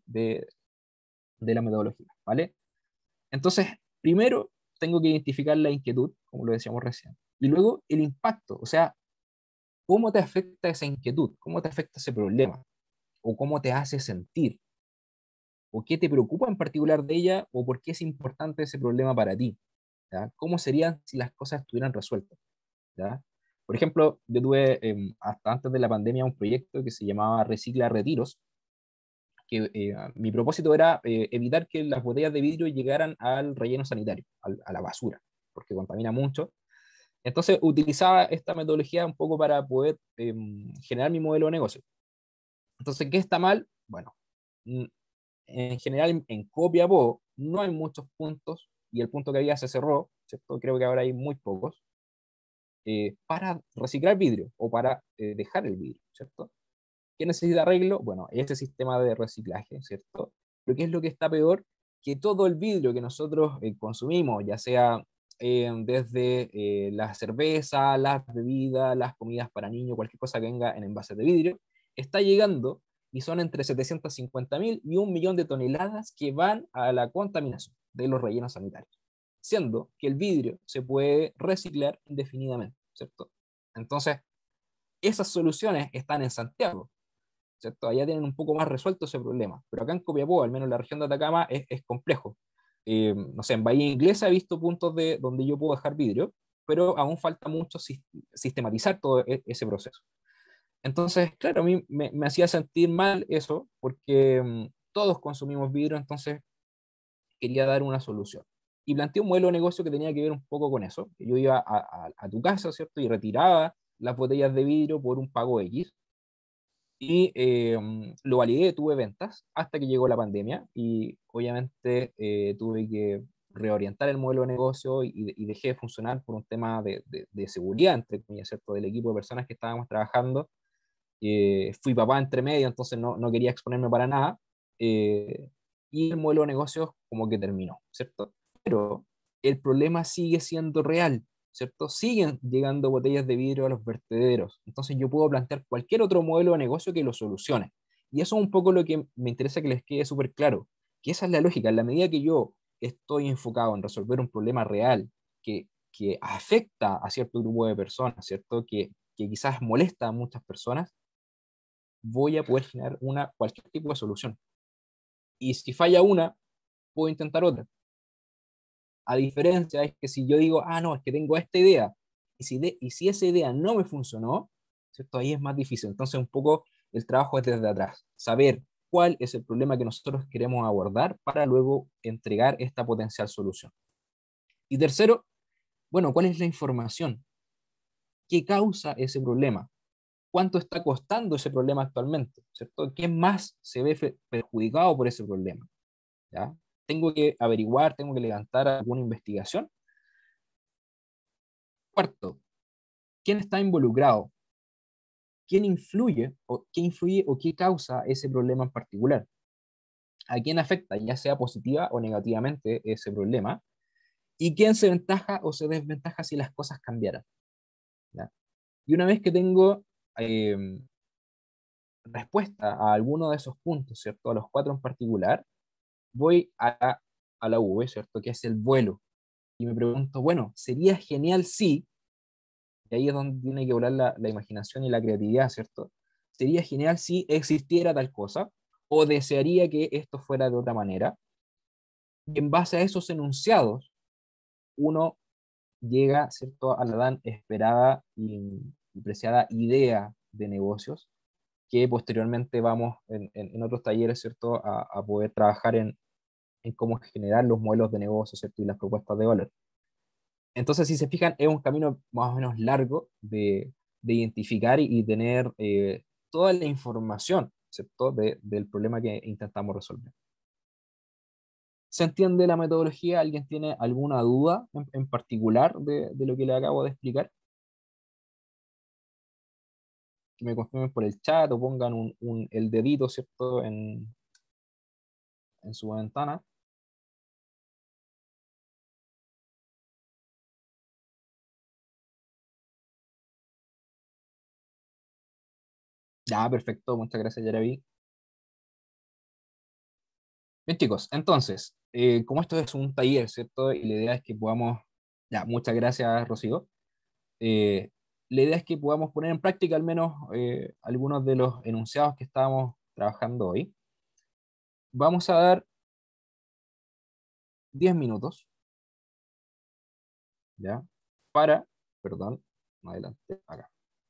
de la metodología, ¿vale? Entonces, primero tengo que identificar la inquietud, como lo decíamos recién, y luego el impacto, o sea, cómo te afecta esa inquietud, cómo te afecta ese problema, o cómo te hace sentir, o qué te preocupa en particular de ella, o por qué es importante ese problema para ti, ¿ya? ¿Cómo serían si las cosas estuvieran resueltas? ¿Ya? Por ejemplo, yo tuve hasta antes de la pandemia un proyecto que se llamaba Recicla Retiros, que mi propósito era evitar que las botellas de vidrio llegaran al relleno sanitario, a la basura, porque contamina mucho. Entonces utilizaba esta metodología un poco para poder generar mi modelo de negocio. Entonces, ¿qué está mal? Bueno, en general en Copiapó no hay muchos puntos, y el punto que había se cerró, ¿cierto? Creo que ahora hay muy pocos, para reciclar vidrio o para dejar el vidrio, ¿cierto? ¿Qué necesita arreglo? Bueno, ese sistema de reciclaje, ¿cierto? Pero ¿qué es lo que está peor? Que todo el vidrio que nosotros consumimos, ya sea desde la cerveza, las bebidas, las comidas para niños, cualquier cosa que venga en envases de vidrio, está llegando, y son entre 750.000 y 1 millón de toneladas que van a la contaminación de los rellenos sanitarios, siendo que el vidrio se puede reciclar indefinidamente, ¿cierto? Entonces, esas soluciones están en Santiago, ¿cierto? Allá tienen un poco más resuelto ese problema, pero acá en Copiapó, al menos en la región de Atacama, es complejo. No sé, en Bahía Inglesa he visto puntos donde yo puedo dejar vidrio, pero aún falta mucho sistematizar todo ese proceso. Entonces, claro, a mí me hacía sentir mal eso, porque todos consumimos vidrio, entonces quería dar una solución. Y planteé un modelo de negocio que tenía que ver un poco con eso. Yo iba a tu casa, ¿cierto? Y retiraba las botellas de vidrio por un pago X, y lo validé, tuve ventas hasta que llegó la pandemia, y obviamente tuve que reorientar el modelo de negocio, y dejé de funcionar por un tema de seguridad, entre comillas, ¿cierto? Del equipo de personas que estábamos trabajando. Fui papá entre medio, entonces no quería exponerme para nada, eh, y el modelo de negocios como que terminó, ¿cierto? Pero el problema sigue siendo real, ¿cierto? Siguen llegando botellas de vidrio a los vertederos, entonces yo puedo plantear cualquier otro modelo de negocio que lo solucione. Y eso es un poco lo que me interesa que les quede súper claro, que esa es la lógica. En la medida que yo estoy enfocado en resolver un problema real que afecta a cierto grupo de personas, ¿cierto? Que quizás molesta a muchas personas, voy a poder generar cualquier tipo de solución. Y si falla una, puedo intentar otra. A diferencia es que si yo digo, no, es que tengo esta idea, y si esa idea no me funcionó, ¿cierto? Ahí es más difícil. Entonces, un poco el trabajo es desde atrás, saber cuál es el problema que nosotros queremos abordar para luego entregar esta potencial solución. Y tercero, Bueno, ¿cuál es la información? ¿Qué causa ese problema? ¿Cuánto está costando ese problema actualmente? ¿Cierto? ¿Quién más se ve perjudicado por ese problema? ¿Ya? Tengo que averiguar, tengo que levantar alguna investigación. Cuarto, ¿quién está involucrado? ¿Quién influye o qué influye o qué causa ese problema en particular? ¿A quién afecta, ya sea positiva o negativamente, ese problema? ¿Y quién se ventaja o se desventaja si las cosas cambiaran? ¿Ya? Y una vez que tengo eh, respuesta a alguno de esos puntos, ¿cierto? A los cuatro en particular, voy a la V, ¿cierto? Que es el vuelo. Y me pregunto, bueno, sería genial si, y ahí es donde tiene que volar la imaginación y la creatividad, ¿cierto? Sería genial si existiera tal cosa, o desearía que esto fuera de otra manera. Y en base a esos enunciados, uno llega, ¿cierto?, a la tan esperada y preciada idea de negocios, que posteriormente vamos en otros talleres, ¿cierto?, a poder trabajar en cómo generar los modelos de negocio, ¿cierto?, y las propuestas de valor. Entonces, si se fijan, es un camino más o menos largo de identificar y tener toda la información, ¿cierto?, del problema que intentamos resolver. ¿Se entiende la metodología? ¿Alguien tiene alguna duda en particular de lo que le acabo de explicar? Que me confirmen por el chat o pongan el dedito, ¿cierto?, en su ventana. Ya, perfecto, muchas gracias, Yaravi. Bien, chicos, entonces, como esto es un taller, ¿cierto? Y la idea es que podamos, ya, muchas gracias, Rocío. Eh, la idea es que podamos poner en práctica al menos algunos de los enunciados que estábamos trabajando hoy. Vamos a dar 10 minutos, ¿ya? Para, perdón, adelante, acá.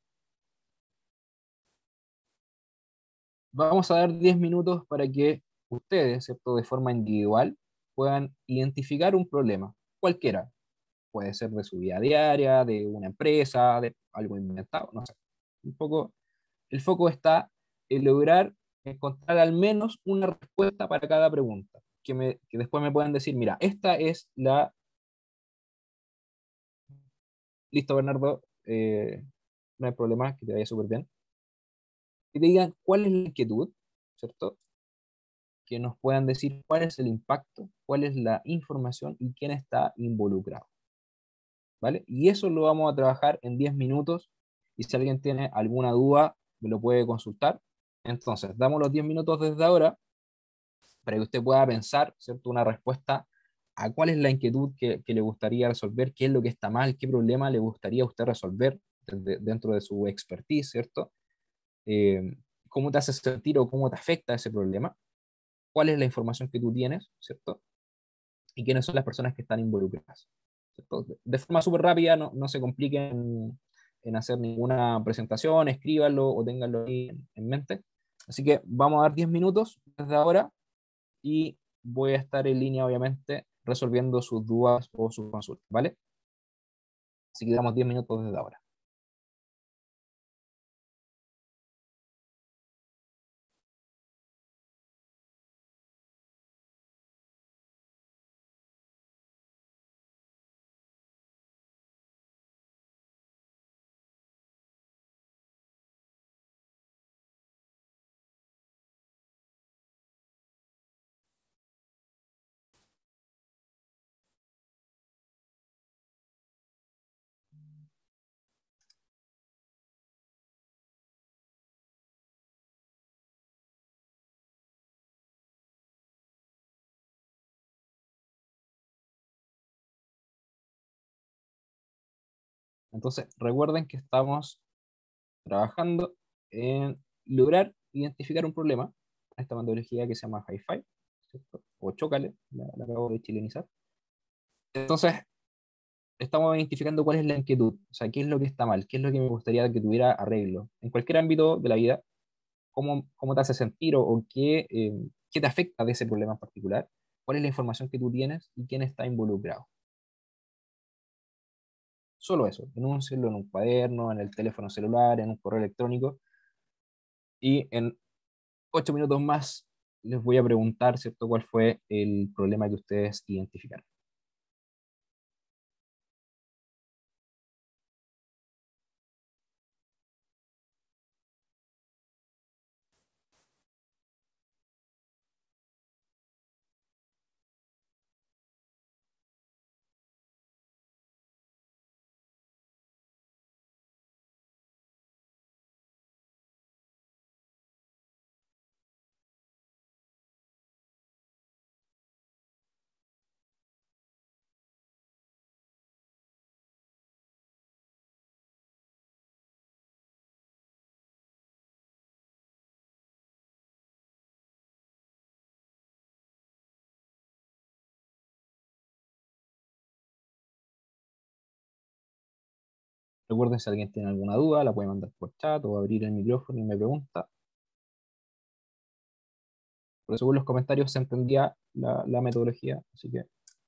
Vamos a dar 10 minutos para que ustedes, ¿cierto?, de forma individual, puedan identificar un problema, cualquiera. Puede ser de su vida diaria, de una empresa, de algo inventado, no sé. Un poco, el foco está en lograr encontrar al menos una respuesta para cada pregunta, que después me puedan decir, mira, esta es la... Listo, Bernardo, no hay problema, que te vaya súper bien. Y te digan cuál es la inquietud, ¿cierto? Que nos puedan decir cuál es el impacto, cuál es la información y quién está involucrado, ¿vale? Y eso lo vamos a trabajar en 10 minutos y si alguien tiene alguna duda, me lo puede consultar. Entonces, damos los 10 minutos desde ahora para que usted pueda pensar, ¿cierto?, una respuesta a cuál es la inquietud que le gustaría resolver, qué es lo que está mal, qué problema le gustaría a usted resolver dentro de su expertise, ¿cierto? Eh, ¿Cómo te hace sentir o cómo te afecta ese problema? ¿Cuál es la información que tú tienes, ¿cierto? Y quiénes son las personas que están involucradas, ¿cierto? De forma súper rápida, no se compliquen en hacer ninguna presentación, escríbanlo o ténganlo ahí en mente. Así que vamos a dar 10 minutos desde ahora y voy a estar en línea, obviamente, resolviendo sus dudas o sus consultas, ¿vale? Así que damos 10 minutos desde ahora. Entonces, recuerden que estamos trabajando en lograr identificar un problema, esta metodología que se llama Hi-Fi, ¿cierto? O Chócale, la acabo de chilenizar. Entonces, estamos identificando cuál es la inquietud, o sea, qué es lo que está mal, qué es lo que me gustaría que tuviera arreglo. En cualquier ámbito de la vida, cómo te hace sentir o qué te afecta de ese problema en particular, cuál es la información que tú tienes y quién está involucrado. Solo eso, enúncienlo en un cuaderno, en el teléfono celular, en un correo electrónico, y en 8 minutos más les voy a preguntar, ¿cierto?, cuál fue el problema que ustedes identificaron. Recuerden, si alguien tiene alguna duda, la puede mandar por chat o abrir el micrófono y me pregunta. Pero según los comentarios se entendía la metodología, así que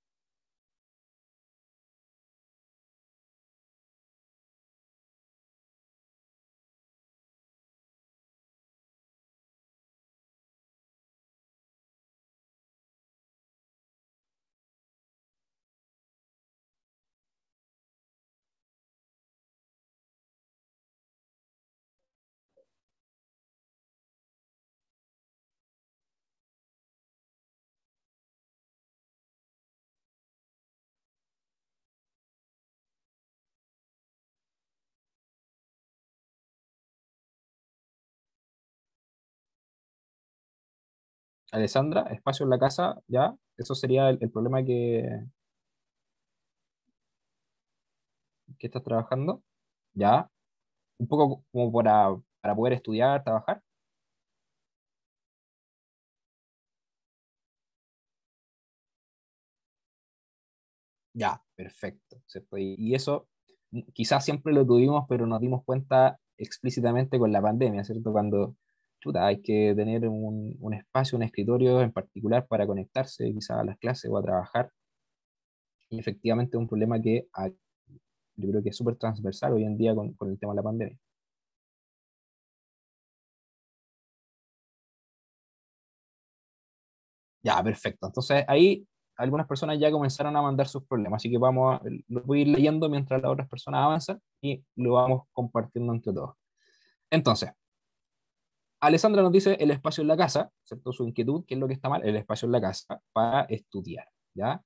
Alessandra, espacio en la casa, ya, eso sería el problema que estás trabajando, ya, un poco como para poder estudiar, trabajar. Ya, perfecto, ¿cierto? Y eso quizás siempre lo tuvimos, pero nos dimos cuenta explícitamente con la pandemia, ¿cierto? Cuando, chuta, hay que tener un espacio, un escritorio en particular para conectarse quizás a las clases o a trabajar. Y efectivamente es un problema que yo creo que es súper transversal hoy en día con el tema de la pandemia. Ya, perfecto. Entonces ahí algunas personas ya comenzaron a mandar sus problemas, así que lo voy a ir leyendo mientras las otras personas avanzan y lo vamos compartiendo entre todos. Entonces, Alessandra nos dice el espacio en la casa, ¿cierto? Su inquietud, ¿qué es lo que está mal? El espacio en la casa para estudiar, ¿ya?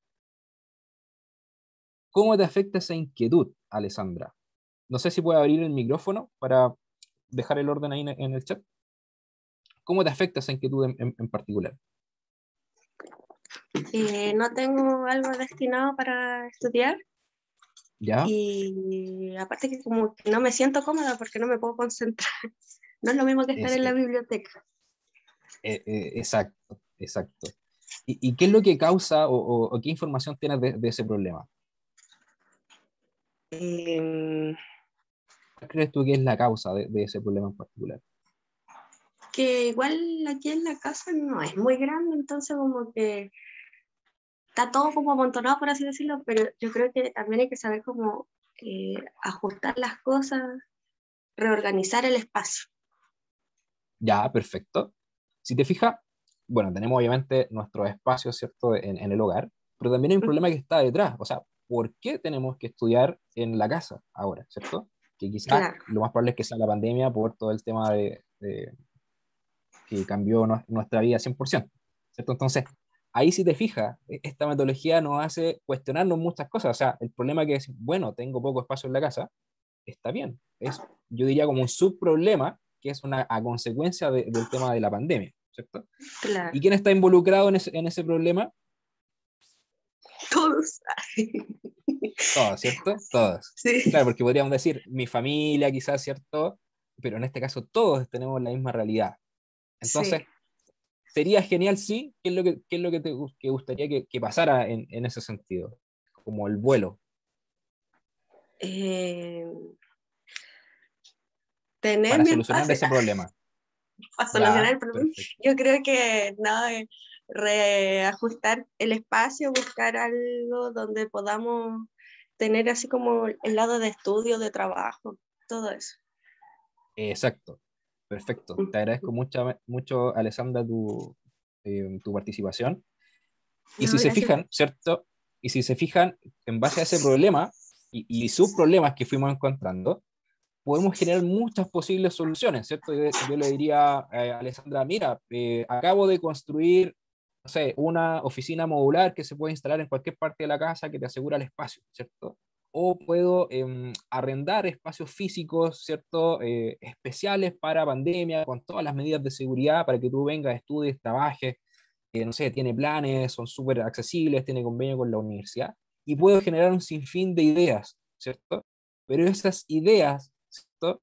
¿Cómo te afecta esa inquietud, Alessandra? No sé si puede abrir el micrófono para dejar el orden ahí en el chat. ¿Cómo te afecta esa inquietud en particular? No tengo algo destinado para estudiar ¿Ya? y aparte que como que no me siento cómoda porque no me puedo concentrar. No es lo mismo que estar Es, en la biblioteca. exacto, exacto. ¿Y qué es lo que causa o qué información tienes de ese problema? Eh, ¿Cuál crees tú que es la causa de ese problema en particular? que igual aquí en la casa no es muy grande, entonces como que está todo como amontonado, por así decirlo, pero yo creo que también hay que saber cómo ajustar las cosas, reorganizar el espacio. Ya, perfecto. Si te fijas, bueno, tenemos obviamente nuestros espacios, ¿cierto?, en el hogar, pero también hay un problema que está detrás. O sea, ¿por qué tenemos que estudiar en la casa ahora, ¿cierto? Que quizás Claro. lo más probable es que sea la pandemia por todo el tema que cambió nuestra vida 100%, ¿cierto? Entonces, ahí si te fijas, esta metodología nos hace cuestionarnos muchas cosas. O sea, el problema que es, bueno, tengo poco espacio en la casa, está bien. Es, yo diría, como un subproblema que es a consecuencia del tema de la pandemia, ¿cierto? Claro. ¿Y quién está involucrado en ese problema? Todos. Todos, ¿cierto? Todos. Sí. Claro, porque podríamos decir mi familia quizás, ¿cierto? Pero en este caso todos tenemos la misma realidad. Entonces, Sí. sería genial, sí. ¿Qué es lo que que gustaría que pasara en ese sentido? Como el vuelo. Eh, tener Para mi solucionar espacio ese problema. para solucionar Ya, el problema. perfecto. Yo creo que nada, reajustar el espacio, buscar algo donde podamos tener así como el lado de estudio, de trabajo, todo eso. Exacto, perfecto. Te agradezco mucho, Alessandra, tu participación. Y No, si se gracias. fijan, ¿cierto? Y si se fijan, en base a ese problema y sus problemas que fuimos encontrando, podemos generar muchas posibles soluciones, ¿cierto? Yo le diría a Alessandra, mira, acabo de construir, no sé, una oficina modular que se puede instalar en cualquier parte de la casa que te asegura el espacio, ¿cierto? O puedo arrendar espacios físicos, ¿cierto? Especiales para pandemia, con todas las medidas de seguridad para que tú vengas, estudies, trabajes, no sé, tiene planes, son súper accesibles, tiene convenio con la universidad, y puedo generar un sinfín de ideas, ¿cierto? Pero esas ideas, ¿cierto?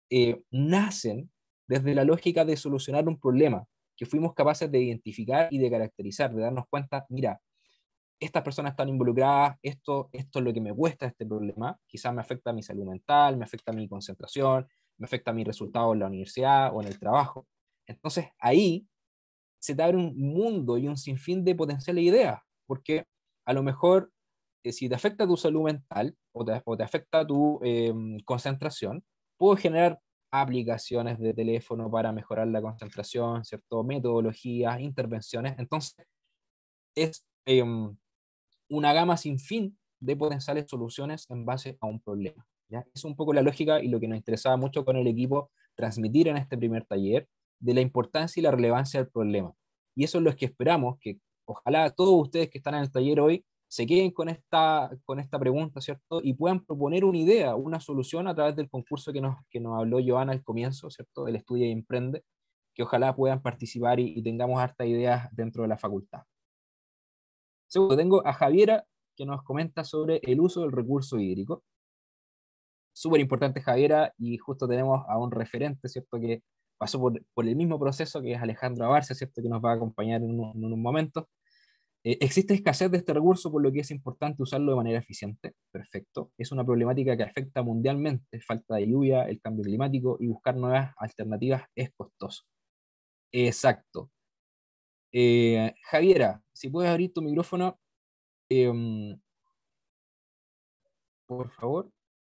Nacen desde la lógica de solucionar un problema que fuimos capaces de identificar y de caracterizar, de darnos cuenta, mira, estas personas están involucradas, esto es lo que me cuesta este problema, quizás me afecta a mi salud mental, me afecta a mi concentración, me afecta a mis resultados en la universidad o en el trabajo. Entonces ahí se te abre un mundo y un sinfín de potenciales ideas, porque a lo mejor si te afecta tu salud mental o te afecta tu concentración, puedo generar aplicaciones de teléfono para mejorar la concentración, ¿cierto? Metodologías, intervenciones. Entonces, es una gama sin fin de potenciales soluciones en base a un problema. ¿Ya? Es un poco la lógica y lo que nos interesaba mucho con el equipo transmitir en este primer taller de la importancia y la relevancia del problema. Y eso es lo que esperamos, que ojalá todos ustedes que están en el taller hoy se queden con esta pregunta, ¿cierto? Y puedan proponer una idea, una solución a través del concurso que nos habló Joana al comienzo, ¿cierto? Del Estudia y Emprende, que ojalá puedan participar y tengamos hartas ideas dentro de la facultad. Segundo, tengo a Javiera que nos comenta sobre el uso del recurso hídrico. Súper importante, Javiera, y justo tenemos a un referente, ¿cierto? Que pasó por el mismo proceso, que es Alejandro Abarcia, ¿cierto? Que nos va a acompañar en unos momentos. ¿Existe escasez de este recurso, por lo que es importante usarlo de manera eficiente? Perfecto. Es una problemática que afecta mundialmente. Falta de lluvia, el cambio climático y buscar nuevas alternativas es costoso. Exacto. Javiera, si puedes abrir tu micrófono, por favor.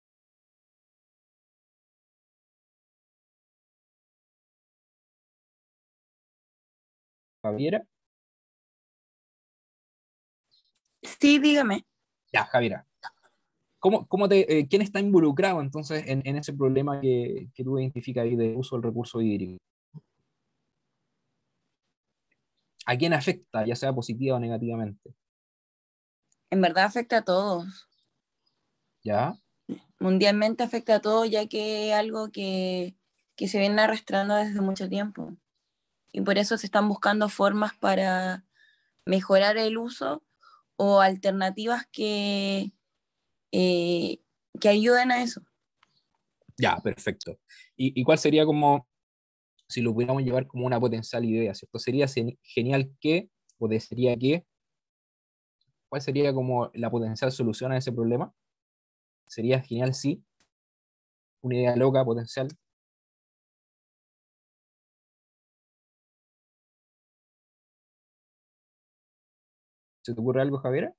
Javiera. Sí, dígame. Ya, Javiera. ¿Quién está involucrado entonces en ese problema que tú identificas ahí de uso del recurso hídrico? ¿A quién afecta, ya sea positiva o negativamente? En verdad afecta a todos. ¿Ya? Mundialmente afecta a todos, ya que es algo que se viene arrastrando desde mucho tiempo. Y por eso se están buscando formas para mejorar el uso o alternativas que ayuden a eso. Ya, perfecto. ¿Y cuál sería como, si lo pudiéramos llevar como una potencial idea, ¿cierto? ¿Sería genial que, o desearía que, cuál sería como la potencial solución a ese problema? ¿Sería genial sí? ¿Una idea loca, potencial? ¿Se te ocurre algo, Javiera?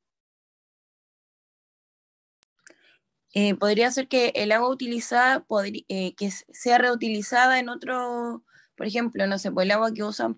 Podría ser que el agua utilizada que sea reutilizada en otro, por ejemplo, no sé, pues el agua que usan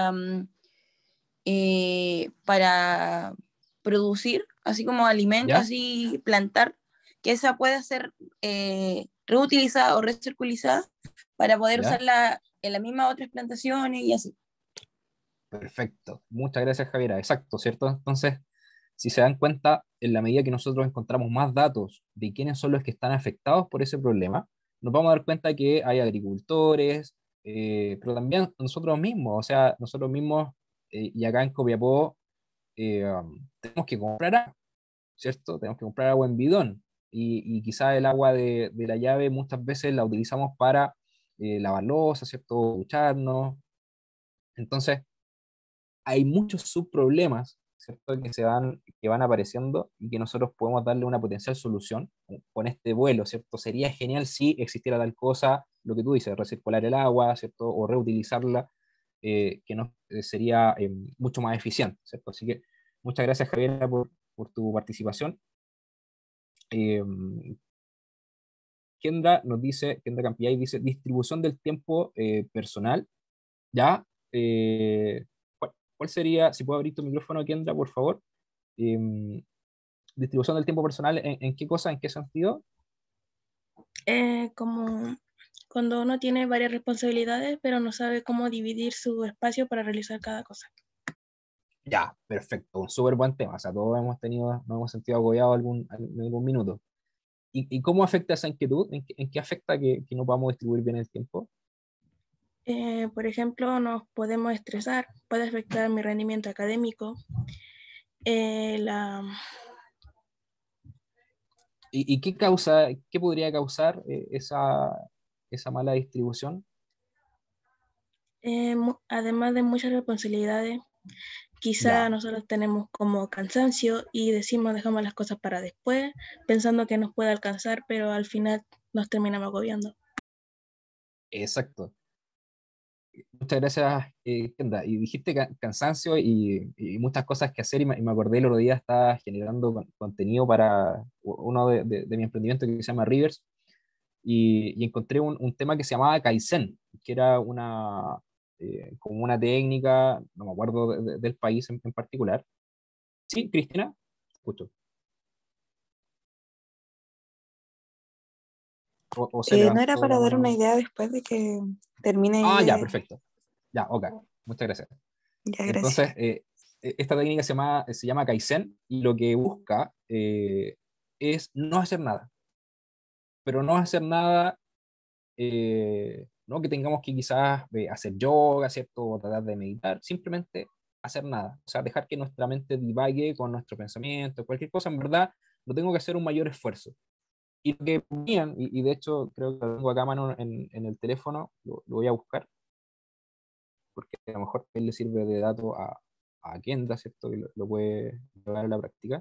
para producir, así como alimentos, ¿Ya? así plantar, que esa pueda ser reutilizada o recirculizada para poder ¿Ya? usarla en las mismas otras plantaciones y así. Perfecto. Muchas gracias, Javiera. Exacto, ¿cierto? Entonces, si se dan cuenta, en la medida que nosotros encontramos más datos de quiénes son los que están afectados por ese problema, nos vamos a dar cuenta que hay agricultores, pero también nosotros mismos, o sea, nosotros mismos, y acá en Copiapó, tenemos que comprar agua, ¿cierto? Tenemos que comprar agua en bidón, y quizás el agua de la llave muchas veces la utilizamos para lavar loza, ¿cierto? Ducharnos. Entonces, hay muchos subproblemas, ¿cierto? Que van apareciendo y que nosotros podemos darle una potencial solución con este vuelo, ¿cierto? Sería genial si existiera tal cosa, lo que tú dices, recircular el agua, ¿cierto? O reutilizarla, que no, sería mucho más eficiente, ¿cierto? Así que muchas gracias, Javiera, por tu participación. Eh, Kendra nos dice, Kendra Campillay dice, distribución del tiempo personal, ¿ya? ¿Cuál sería, si puedo abrir tu micrófono, Kendra, por favor? Eh, Distribución del tiempo personal, ¿en qué cosa, en qué sentido? Como cuando uno tiene varias responsabilidades, pero no sabe cómo dividir su espacio para realizar cada cosa. Ya, perfecto, un súper buen tema. O sea, todos nos hemos sentido agobiados en algún minuto. ¿Y cómo afecta esa inquietud? ¿En qué afecta que no podamos distribuir bien el tiempo? Por ejemplo, nos podemos estresar, puede afectar mi rendimiento académico. ¿Y qué podría causar esa mala distribución? Además de muchas responsabilidades, quizá Ya, nosotros tenemos como cansancio y dejamos las cosas para después, pensando que nos puede alcanzar, pero al final nos terminamos agobiando. exacto. Muchas gracias, Kendra. Y dijiste cansancio y muchas cosas que hacer, y me acordé el otro día estaba generando contenido para uno de mi emprendimiento que se llama Rivers, y encontré un tema que se llamaba Kaizen, que era como una técnica, no me acuerdo del país en particular. Sí, Cristina, escucho. O se No era levantó para la dar una mano. idea después de que termine ahí Ah, ya, de... perfecto. Ya, ok. Muchas gracias. Ya, gracias. Entonces, esta técnica se llama Kaizen, y lo que busca es no hacer nada, pero no hacer nada, no que tengamos que quizás hacer yoga, ¿cierto? O tratar de meditar, simplemente hacer nada, o sea, dejar que nuestra mente divague con nuestro pensamiento, cualquier cosa, en verdad, no tengo que hacer un mayor esfuerzo. Y lo que ponían, y de hecho creo que lo tengo acá a mano en el teléfono, lo voy a buscar, porque a lo mejor él le sirve de dato a Kendra, ¿cierto? Que lo puede llevar a la práctica.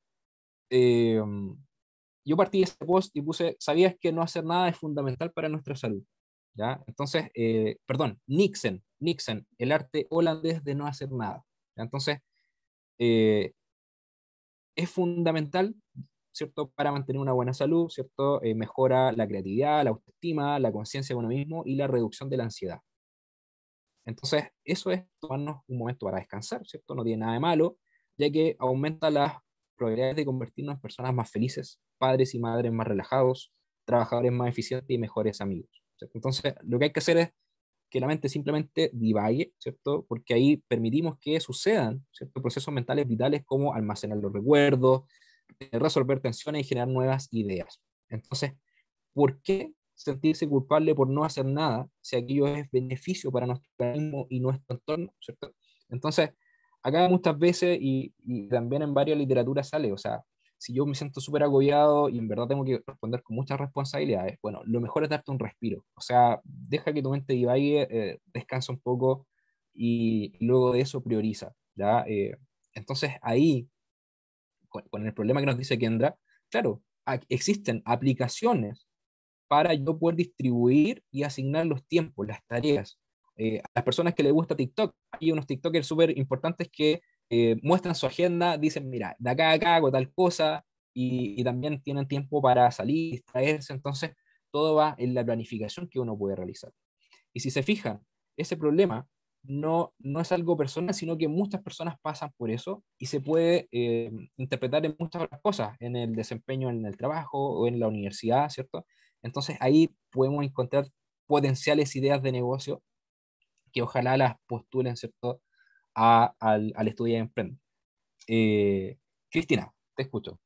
Eh, yo partí de este post y puse, ¿sabías que no hacer nada es fundamental para nuestra salud? ¿Ya? Entonces, perdón, Nixon, el arte holandés de no hacer nada. ¿Ya? Entonces, eh, es fundamental, ¿cierto? Para mantener una buena salud, ¿cierto? Mejora la creatividad, la autoestima, la conciencia de uno mismo y la reducción de la ansiedad. Entonces, eso es tomarnos un momento para descansar, ¿cierto? No tiene nada de malo, ya que aumenta las probabilidades de convertirnos en personas más felices, padres y madres más relajados, trabajadores más eficientes y mejores amigos, ¿cierto? Entonces, lo que hay que hacer es que la mente simplemente divague, ¿cierto? Porque ahí permitimos que sucedan, ¿cierto? Procesos mentales vitales como almacenar los recuerdos, resolver tensiones y generar nuevas ideas. Entonces, ¿por qué sentirse culpable por no hacer nada si aquello es beneficio para nuestro organismo y nuestro entorno, ¿cierto? Entonces, acá muchas veces y también en varias literaturas sale, o sea, si yo me siento súper agobiado y en verdad tengo que responder con muchas responsabilidades, bueno, lo mejor es darte un respiro, o sea, deja que tu mente divague, descansa un poco y luego de eso prioriza, ¿ya? Entonces ahí, con el problema que nos dice Kendra, claro, existen aplicaciones para yo poder distribuir y asignar los tiempos, las tareas. A las personas que les gusta TikTok, hay unos TikTokers súper importantes que muestran su agenda, dicen, mira, de acá a acá hago tal cosa, y también tienen tiempo para salir, distraerse, entonces todo va en la planificación que uno puede realizar. Y si se fijan, ese problema no es algo personal, sino que muchas personas pasan por eso y se puede interpretar en muchas otras cosas, en el desempeño en el trabajo o en la universidad, ¿cierto? Entonces ahí podemos encontrar potenciales ideas de negocio que ojalá las postulen, ¿cierto? Al estudiar Emprende. Cristina, te escucho.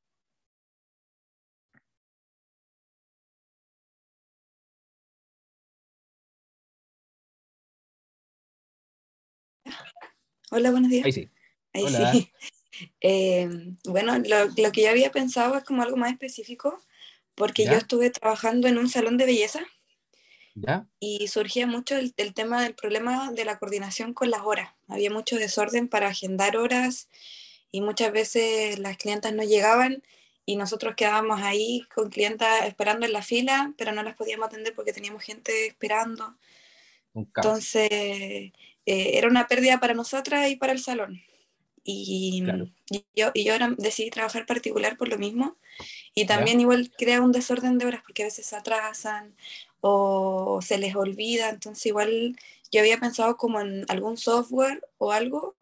Hola, buenos días. Ahí sí. Ahí Hola. sí. Bueno, lo que yo había pensado es como algo más específico, porque yo ¿Ya? estuve trabajando en un salón de belleza ¿Ya? y surgía mucho el tema del problema de la coordinación con las horas. Había mucho desorden para agendar horas y muchas veces las clientas no llegaban y nosotros quedábamos ahí con clientas esperando en la fila, pero no las podíamos atender porque teníamos gente esperando. Un caos. Entonces, era una pérdida para nosotras y para el salón. Y, Claro. y yo ahora decidí trabajar particular por lo mismo. Y ¿Ya? también igual crea un desorden de horas porque a veces se atrasan o se les olvida. Entonces igual yo había pensado como en algún software o algo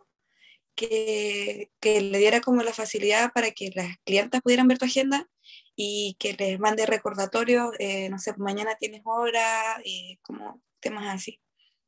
que le diera como la facilidad para que las clientas pudieran ver tu agenda y que les mande recordatorios, no sé, mañana tienes hora, como temas así.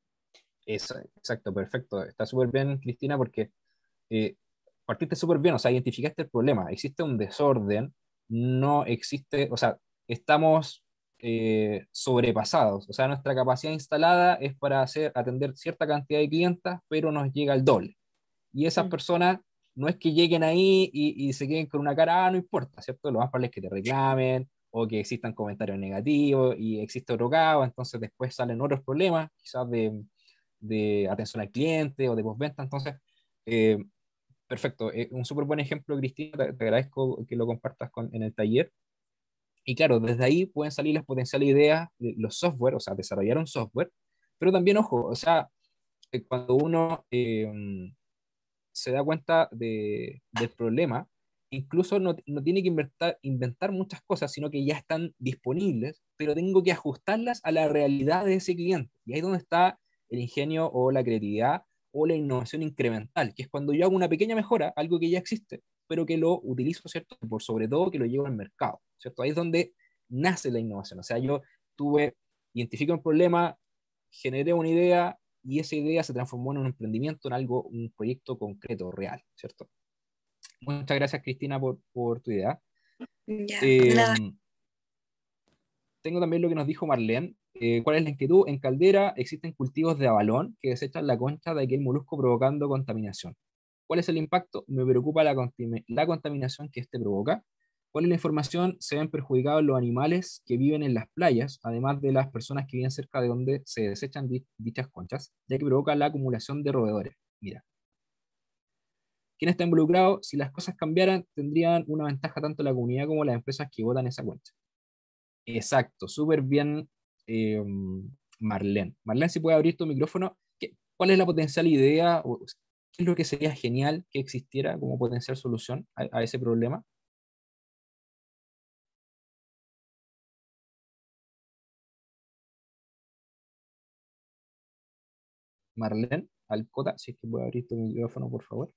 Exacto, perfecto. Está súper bien, Cristina, porque partiste súper bien, o sea, identificaste el problema. Existe un desorden, no existe, o sea, estamos sobrepasados, o sea, nuestra capacidad instalada es para atender cierta cantidad de clientas, pero nos llega el doble. Y esas personas no es que lleguen ahí y se queden con una cara, no importa, ¿cierto? Lo más probable es que te reclamen o que existan comentarios negativos y existe otro caos, entonces después salen otros problemas, quizás de atención al cliente o de postventa. Entonces, eh, perfecto, un súper buen ejemplo, Cristina, te agradezco que lo compartas en el taller. Y claro, desde ahí pueden salir las potenciales ideas de los software, o sea, desarrollar un software, pero también, ojo, o sea, cuando uno se da cuenta del problema, incluso no tiene que inventar muchas cosas, sino que ya están disponibles, pero tengo que ajustarlas a la realidad de ese cliente. Y ahí es donde está el ingenio o la creatividad o la innovación incremental, que es cuando yo hago una pequeña mejora, algo que ya existe, pero que lo utilizo, ¿cierto? Por sobre todo que lo llevo al mercado, ¿cierto? Ahí es donde nace la innovación. O sea, identifico un problema, generé una idea, y esa idea se transformó en un emprendimiento, en algo, un proyecto concreto, real, ¿cierto? Muchas gracias, Cristina, por tu idea. Ya, Eh, nada. Tengo también lo que nos dijo Marlene. ¿Cuál es la inquietud? En Caldera existen cultivos de abalón que desechan la concha de aquel molusco provocando contaminación. ¿Cuál es el impacto? Me preocupa la contaminación que este provoca. ¿Cuál es la información? Se ven perjudicados los animales que viven en las playas, además de las personas que viven cerca de donde se desechan dichas conchas, ya que provoca la acumulación de roedores. Mira, ¿quién está involucrado? Si las cosas cambiaran, tendrían una ventaja tanto la comunidad como las empresas que botan esa concha. Exacto, súper bien, eh, Marlene. Marlene, si puedes abrir tu micrófono, ¿cuál es la potencial idea o qué es lo que sería genial que existiera como potencial solución a ese problema? Marlene, Alcota, si es que puede abrir tu micrófono, por favor.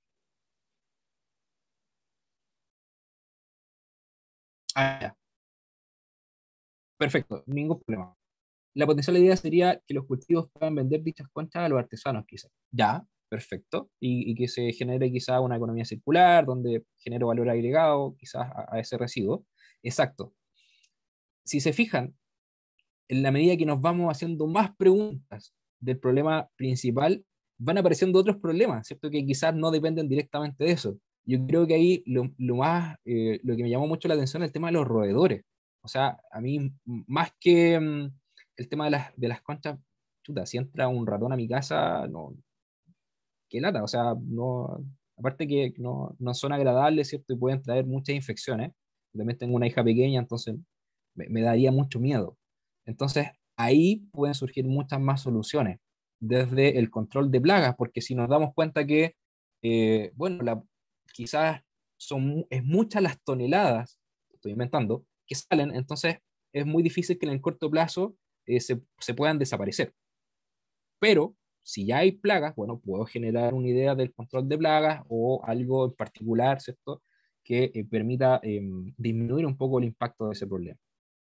Ah, ya. Perfecto, ningún problema. La potencial idea sería que los cultivos puedan vender dichas conchas a los artesanos, quizás. Ya, perfecto. Y que se genere quizás una economía circular, donde genere valor agregado, quizás a ese residuo. Exacto. Si se fijan, en la medida que nos vamos haciendo más preguntas del problema principal, van apareciendo otros problemas, ¿cierto? Que quizás no dependen directamente de eso. Yo creo que ahí lo que me llamó mucho la atención es el tema de los roedores. O sea, a mí, más que el tema de las conchas, chuta, si entra un ratón a mi casa, no, qué lata, o sea, no, aparte que no son agradables, ¿cierto? Y pueden traer muchas infecciones. También tengo una hija pequeña, entonces me daría mucho miedo. Entonces, ahí pueden surgir muchas más soluciones, desde el control de plagas, porque si nos damos cuenta que, bueno, quizás es muchas las toneladas, estoy inventando, que salen, entonces es muy difícil que en el corto plazo se puedan desaparecer. Pero si ya hay plagas, bueno, puedo generar una idea del control de plagas o algo en particular, ¿cierto? Que permita disminuir un poco el impacto de ese problema.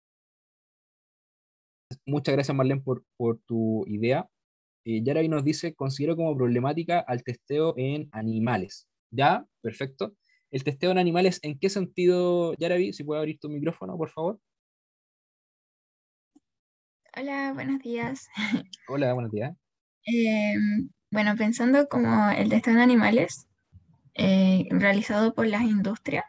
Muchas gracias, Marlene, por tu idea. Yaravi nos dice, considero como problemática al testeo en animales. ¿Ya? Perfecto. ¿El testeo en animales en qué sentido, Yaravi? Si puede abrir tu micrófono, por favor. Hola, buenos días. Hola, buenos días. Bueno, pensando como el testeo en animales realizado por las industrias,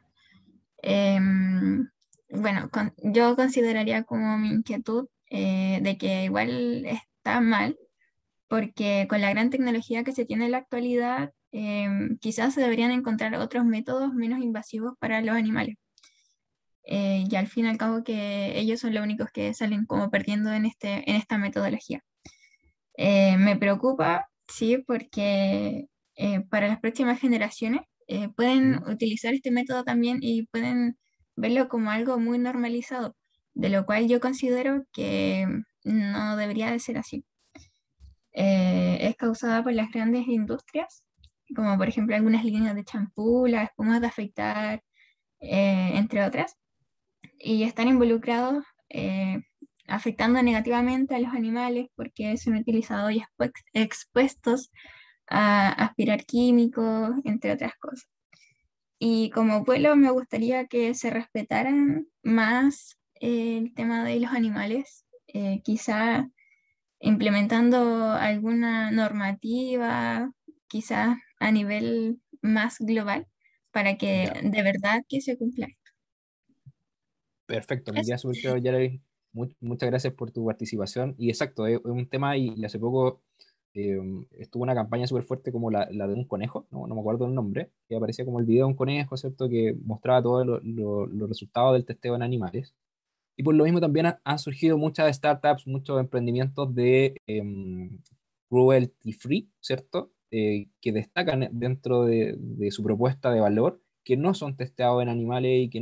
bueno, yo consideraría como mi inquietud de que igual está mal, porque con la gran tecnología que se tiene en la actualidad, quizás se deberían encontrar otros métodos menos invasivos para los animales. Y al fin y al cabo que ellos son los únicos que salen como perdiendo en esta metodología. Me preocupa, sí, porque para las próximas generaciones pueden utilizar este método también y pueden verlo como algo muy normalizado, de lo cual yo considero que no debería de ser así. Es causada por las grandes industrias, como por ejemplo algunas líneas de champú, las espumas de afeitar, entre otras, y están involucrados afectando negativamente a los animales porque son utilizados y expuestos a aspirar químicos, entre otras cosas. Y como pueblo me gustaría que se respetaran más el tema de los animales, quizá implementando alguna normativa, quizás a nivel más global, para que Ya. de verdad que se cumpla. Perfecto, me Eso. queda súper claro, Yareli. Muchas gracias por tu participación. Y exacto, es un tema y hace poco estuvo una campaña súper fuerte como la de un conejo, no me acuerdo el nombre, que aparecía como el video de un conejo, ¿cierto? Que mostraba todos los resultados del testeo en animales. Y por lo mismo también han surgido muchas startups, muchos emprendimientos de cruelty free, ¿cierto? Que destacan dentro de su propuesta de valor, que no son testeados en animales y que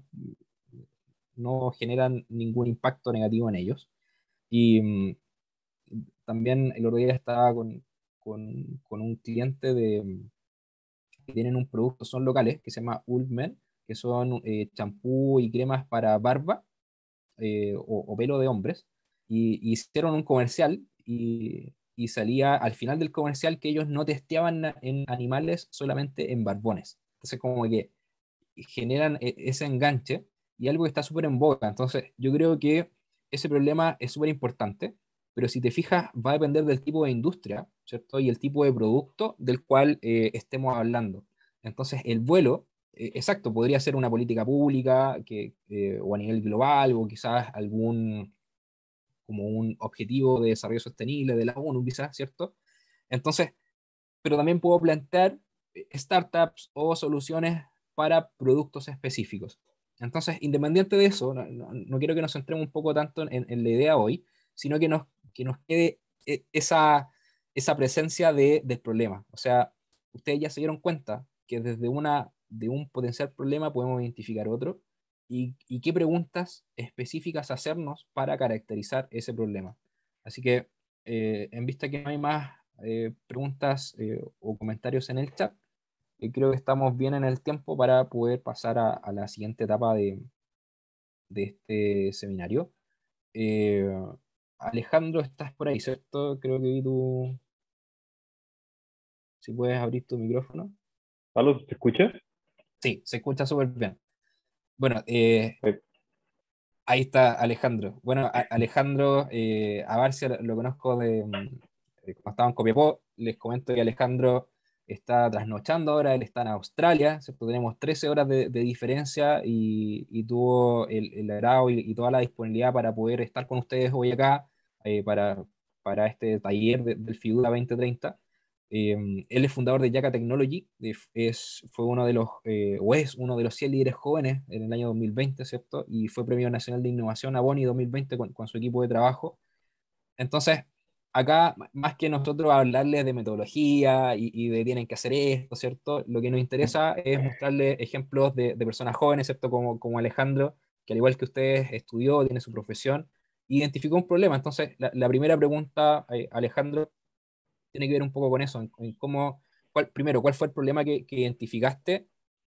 no generan ningún impacto negativo en ellos. Y también el otro día estaba con un cliente que tienen un producto, son locales, que se llama Ulmen, que son champú y cremas para barba o pelo de hombres, y hicieron un comercial y salía al final del comercial que ellos no testeaban en animales, solamente en barbones. Entonces como que generan ese enganche y algo que está súper en boga. Entonces, yo creo que ese problema es súper importante, pero si te fijas, va a depender del tipo de industria, ¿cierto? Y el tipo de producto del cual estemos hablando. Entonces, el vuelo, exacto, podría ser una política pública o a nivel global, o quizás como un objetivo de desarrollo sostenible de la ONU, quizás, ¿cierto? Entonces, pero también puedo plantear startups o soluciones para productos específicos. Entonces, independiente de eso, no quiero que nos centremos un poco tanto en la idea hoy, sino que nos quede esa presencia del problema. O sea, ustedes ya se dieron cuenta que de un potencial problema podemos identificar otro y qué preguntas específicas hacernos para caracterizar ese problema. Así que, en vista que no hay más preguntas o comentarios en el chat, creo que estamos bien en el tiempo para poder pasar a la siguiente etapa de este seminario. Eh, Alejandro, estás por ahí, ¿cierto? Creo que vi tu... Si puedes abrir tu micrófono. ¿Aló, se escucha? Sí, se escucha súper bien. Bueno, Sí. ahí está Alejandro. Bueno, Alejandro, a Barcia lo conozco cuando estaba en Copiapó. Les comento que Alejandro está trasnochando ahora, él está en Australia, ¿cierto? Tenemos 13 horas de diferencia y tuvo el agrado y toda la disponibilidad para poder estar con ustedes hoy acá para este taller del Figura 2030. Él es fundador de Yaka Technology, fue uno de los, o es uno de los 100 líderes jóvenes en el año 2020, ¿cierto? Y fue Premio Nacional de Innovación a Boni 2020 con su equipo de trabajo. Entonces, acá, más que nosotros hablarles de metodología y de tienen que hacer esto, ¿cierto? Lo que nos interesa es mostrarles ejemplos de personas jóvenes, ¿cierto? Como Alejandro, que al igual que ustedes estudió, tiene su profesión, identificó un problema. Entonces, la primera pregunta, Alejandro, tiene que ver un poco con eso, en cómo, primero, cuál fue el problema que identificaste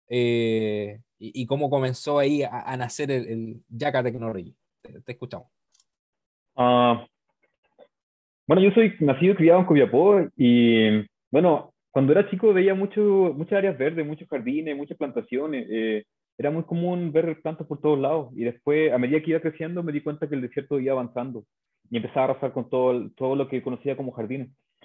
y cómo comenzó ahí a nacer el Yaka Technology. Te escuchamos. Ah, bueno, yo soy nacido y criado en Copiapó y, bueno, cuando era chico veía muchas áreas verdes, muchos jardines, muchas plantaciones. Era muy común ver plantas por todos lados y después, a medida que iba creciendo, me di cuenta que el desierto iba avanzando y empezaba a arrasar con todo lo que conocía como jardines.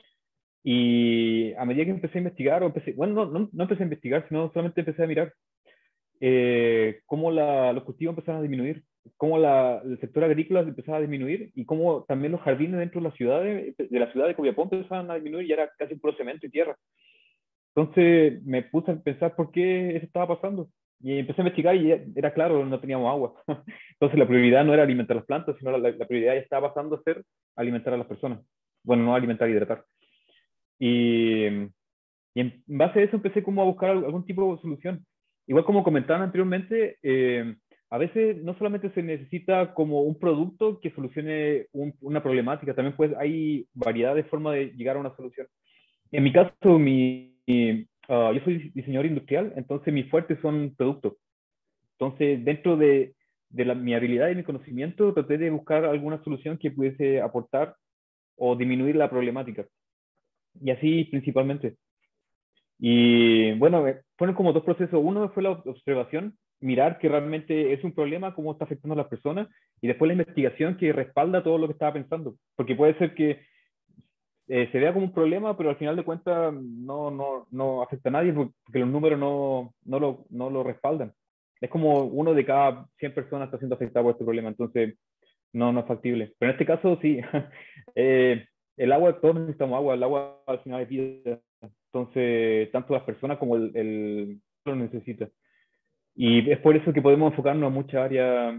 Y a medida que empecé a investigar, bueno, no empecé a investigar, sino solamente empecé a mirar cómo los cultivos empezaron a disminuir, cómo el sector agrícola empezaba a disminuir y cómo también los jardines dentro de la ciudad de Copiapó empezaban a disminuir y era casi puro cemento y tierra. Entonces me puse a pensar por qué eso estaba pasando y empecé a investigar y era claro, no teníamos agua. Entonces la prioridad no era alimentar las plantas, sino la prioridad ya estaba pasando a ser alimentar a las personas. Bueno, no alimentar, hidratar. Y Y en base a eso empecé como a buscar algún tipo de solución. Igual como comentaban anteriormente, a veces no solamente se necesita como un producto que solucione una problemática, también pues hay variedad de formas de llegar a una solución. En mi caso, yo soy diseñador industrial, entonces mis fuertes son productos. Entonces, dentro de mi habilidad y mi conocimiento, traté de buscar alguna solución que pudiese aportar o disminuir la problemática. Y así principalmente. Y bueno, fueron como dos procesos. Uno fue la observación, mirar que realmente es un problema, cómo está afectando a las personas, y después la investigación que respalda todo lo que estaba pensando. Porque puede ser que se vea como un problema, pero al final de cuentas no afecta a nadie porque los números no lo respaldan. Es como uno de cada 100 personas está siendo afectado por este problema, entonces no es factible. Pero en este caso sí, el agua, todos necesitamos agua, el agua al final es vida. Entonces, tanto las personas como el lo necesita. Y es por eso que podemos enfocarnos a muchas áreas.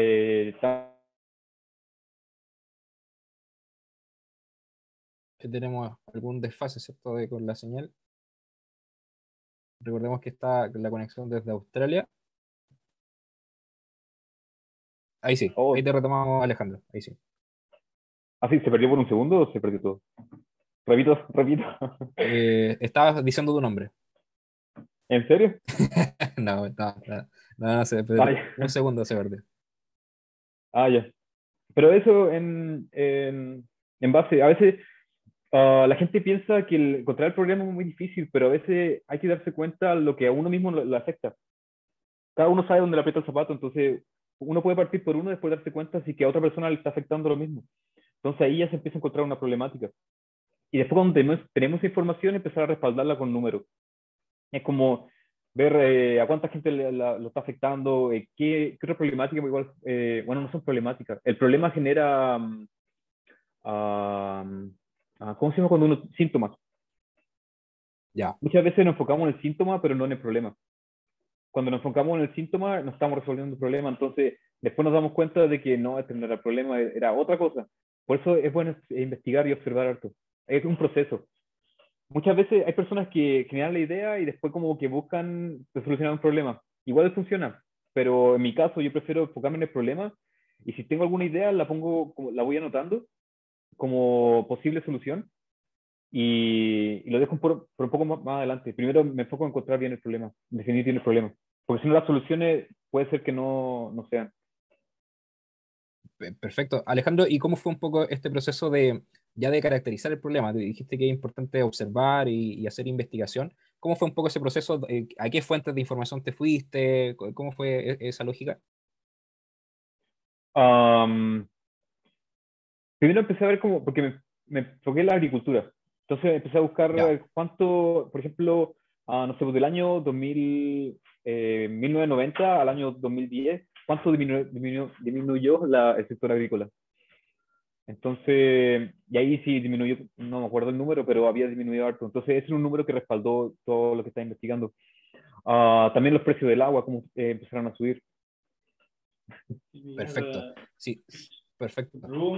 Tenemos algún desfase, ¿cierto? Con la señal. Recordemos que está la conexión desde Australia. Ahí sí, ahí te retomamos, Alejandro. Ahí sí. ¿Ah, sí? ¿Se perdió por un segundo o se perdió todo? Repito. Estabas diciendo tu nombre. ¿En serio? No, se perdió. Un segundo se perdió. Ah, ya. Pero eso en base, a veces la gente piensa que encontrar el problema es muy difícil, pero a veces hay que darse cuenta lo que a uno mismo lo afecta. Cada uno sabe dónde le aprieta el zapato, entonces uno puede partir por uno y después darse cuenta si que a otra persona le está afectando lo mismo. Entonces ahí ya se empieza a encontrar una problemática. Y después cuando tenemos información, empezar a respaldarla con números. Es como ver a cuánta gente lo está afectando, qué otra problemática, igual, bueno, no son problemáticas. El problema genera, ¿cómo se llama cuando uno? Síntomas. Ya. Muchas veces nos enfocamos en el síntoma, pero no en el problema. Cuando nos enfocamos en el síntoma, no estamos resolviendo el problema, entonces después nos damos cuenta de que no, este no era el problema, era otra cosa. Por eso es bueno investigar y observar harto. Es un proceso. Muchas veces hay personas que generan la idea y después como que buscan solucionar un problema. Igual funciona, pero en mi caso yo prefiero enfocarme en el problema y si tengo alguna idea la voy anotando como posible solución y lo dejo por un poco más adelante. Primero me enfoco en encontrar bien el problema, definir bien el problema, porque si no las soluciones puede ser que no sean. Perfecto. Alejandro, ¿y cómo fue un poco este proceso de caracterizar el problema? Te dijiste que es importante observar y hacer investigación. ¿Cómo fue un poco ese proceso? ¿A qué fuentes de información te fuiste? ¿Cómo fue esa lógica? Primero empecé a ver cómo, porque me enfoqué en la agricultura. Entonces empecé a buscar cuánto, por ejemplo, no sé, del año 1990 al año 2010, cuánto disminuyó el sector agrícola. Entonces, y ahí sí disminuyó, no me acuerdo el número, pero había disminuido harto. Entonces, ese es un número que respaldó todo lo que está investigando. También los precios del agua, cómo empezaron a subir. Perfecto. Sí, perfecto.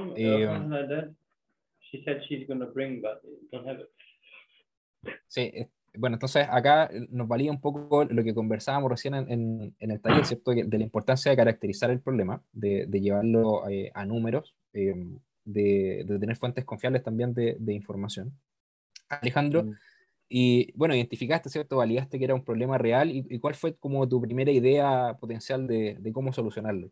Sí, bueno, entonces acá nos valía un poco lo que conversábamos recién en el taller, ¿cierto? De la importancia de caracterizar el problema, de llevarlo a números, de tener fuentes confiables también de información. Alejandro, y bueno, identificaste, ¿cierto? Validaste que era un problema real y ¿cuál fue como tu primera idea potencial de cómo solucionarlo?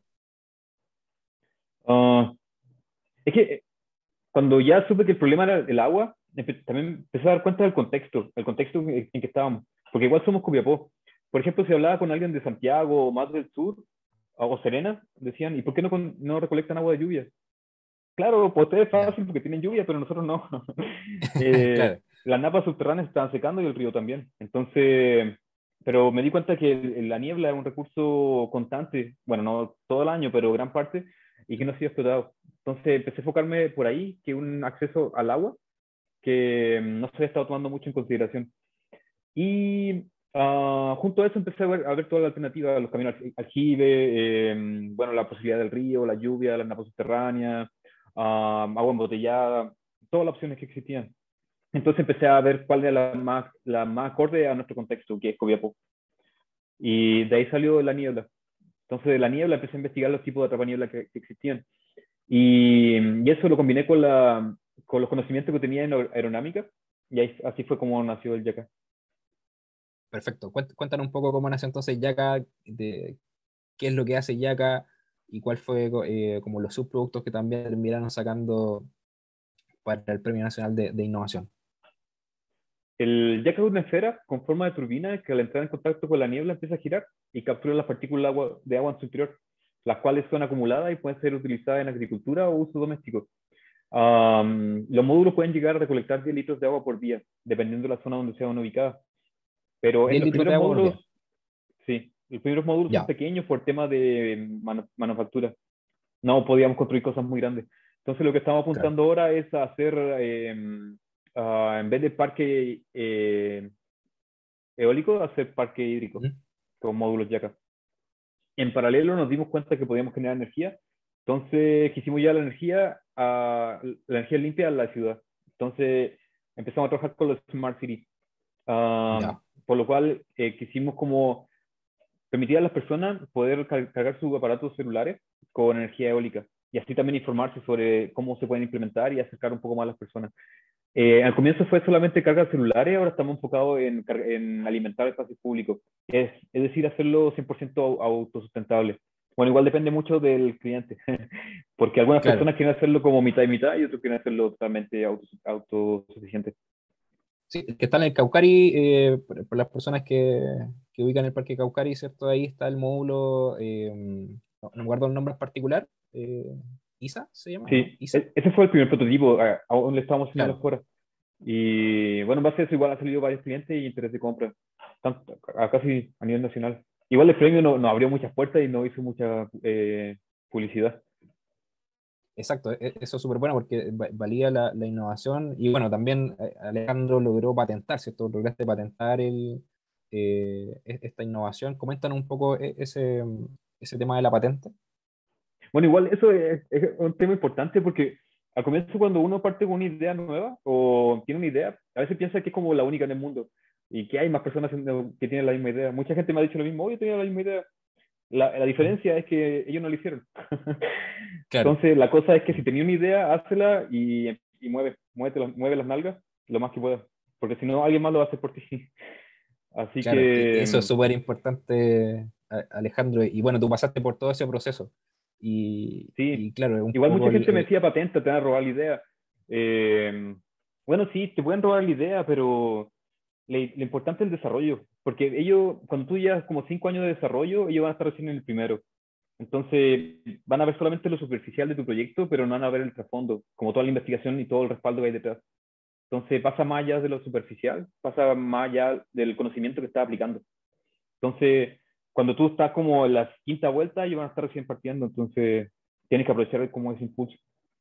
Es que cuando ya supe que el problema era el agua, también empecé a dar cuenta del contexto, el contexto en que estábamos, porque igual somos Copiapó. Por ejemplo, si hablaba con alguien de Santiago o más del sur, o Serena, decían, ¿y por qué no recolectan agua de lluvia? Claro, pues ustedes es fácil porque tienen lluvia, pero nosotros no. Claro. Las napas subterráneas estaban secando y el río también. Entonces, pero me di cuenta que la niebla es un recurso constante, bueno, no todo el año, pero gran parte, y que no ha sido explotado. Entonces empecé a enfocarme por ahí, que un acceso al agua que no se había estado tomando mucho en consideración. Y junto a eso empecé a ver toda la alternativa, los caminos aljibe, bueno, la posibilidad del río, la lluvia, las napas subterráneas, agua embotellada, todas las opciones que existían. Entonces empecé a ver cuál era la más acorde a nuestro contexto, que es Copiapó. Y de ahí salió la niebla. Entonces de la niebla empecé a investigar los tipos de atrapaniebla que existían. Y eso lo combiné con los conocimientos que tenía en aeronámica, y así fue como nació el Yaka. Perfecto. Cuéntanos un poco cómo nació entonces Yaka, qué es lo que hace Yaka y cuál fue como los subproductos que también terminaron sacando para el Premio Nacional de Innovación. El Yaka es una esfera con forma de turbina que al entrar en contacto con la niebla empieza a girar y captura las partículas de agua en su interior, las cuales son acumuladas y pueden ser utilizadas en agricultura o uso doméstico. Los módulos pueden llegar a recolectar 10 litros de agua por día, dependiendo de la zona donde sean ubicadas. Pero en 10 los litros de primeros agua por día. módulos, sí, los primeros módulos son Ya, pequeños por tema de manufactura. No podíamos construir cosas muy grandes. Entonces lo que estamos claro. apuntando ahora es a hacer, en vez de parque eólico, hacer parque hídrico Ujú. con módulos Yaka. En paralelo nos dimos cuenta que podíamos generar energía, entonces quisimos llevar la energía limpia a la ciudad. Entonces empezamos a trabajar con los Smart City, Ya, por lo cual quisimos como permitir a las personas poder cargar sus aparatos celulares con energía eólica y así también informarse sobre cómo se pueden implementar y acercar un poco más a las personas. Al comienzo fue solamente cargas celulares, ahora estamos enfocados en alimentar espacios públicos, es decir, hacerlo 100% autosustentable. Bueno, igual depende mucho del cliente, porque algunas claro. personas quieren hacerlo como mitad y mitad y otros quieren hacerlo totalmente autosuficiente. Sí, que está en el Caucari, por las personas que ubican el Parque Caucari, ¿cierto? Ahí está el módulo, no me acuerdo el nombre en particular, ¿ISA se llama? ¿No? Sí, ¿ISA? ese fue el primer prototipo, aún le estamos haciendo las Claro, horas. Y bueno, en base a eso igual han salido varios clientes y interés de compra, tanto, casi a nivel nacional. Igual el premio no abrió muchas puertas y no hizo mucha publicidad. exacto, eso es súper bueno porque valía la innovación y bueno, también Alejandro logró patentar, ¿cierto? Lograste patentar esta innovación. Coméntanos un poco ese tema de la patente. Bueno, igual eso es un tema importante porque al comienzo cuando uno parte con una idea nueva o tiene una idea, a veces piensa que es como la única en el mundo y que hay más personas que tienen la misma idea. Mucha gente me ha dicho lo mismo, yo tenía la misma idea. La Ujú. diferencia es que ellos no lo hicieron. Claro, Entonces, la cosa es que si tenía una idea, házela y mueve las nalgas lo más que puedas. Porque si no, alguien más lo va a hacer por ti. Así claro, eso es que, súper importante, Alejandro. Y bueno, tú pasaste por todo ese proceso sí. y claro, es un Igual poco mucha gente me decía patente, te van a robar la idea. Bueno, sí, te pueden robar la idea, pero lo importante es el desarrollo. Porque ellos, cuando tú llevas como 5 años de desarrollo, ellos van a estar recién en el primero. Entonces, van a ver solamente lo superficial de tu proyecto, pero no van a ver el trasfondo, como toda la investigación y todo el respaldo que hay detrás. Entonces, pasa más allá de lo superficial, pasa más allá del conocimiento que estás aplicando. Entonces, cuando tú estás como en la quinta vuelta, ellos van a estar recién partiendo, entonces tienes que aprovechar como ese impulso.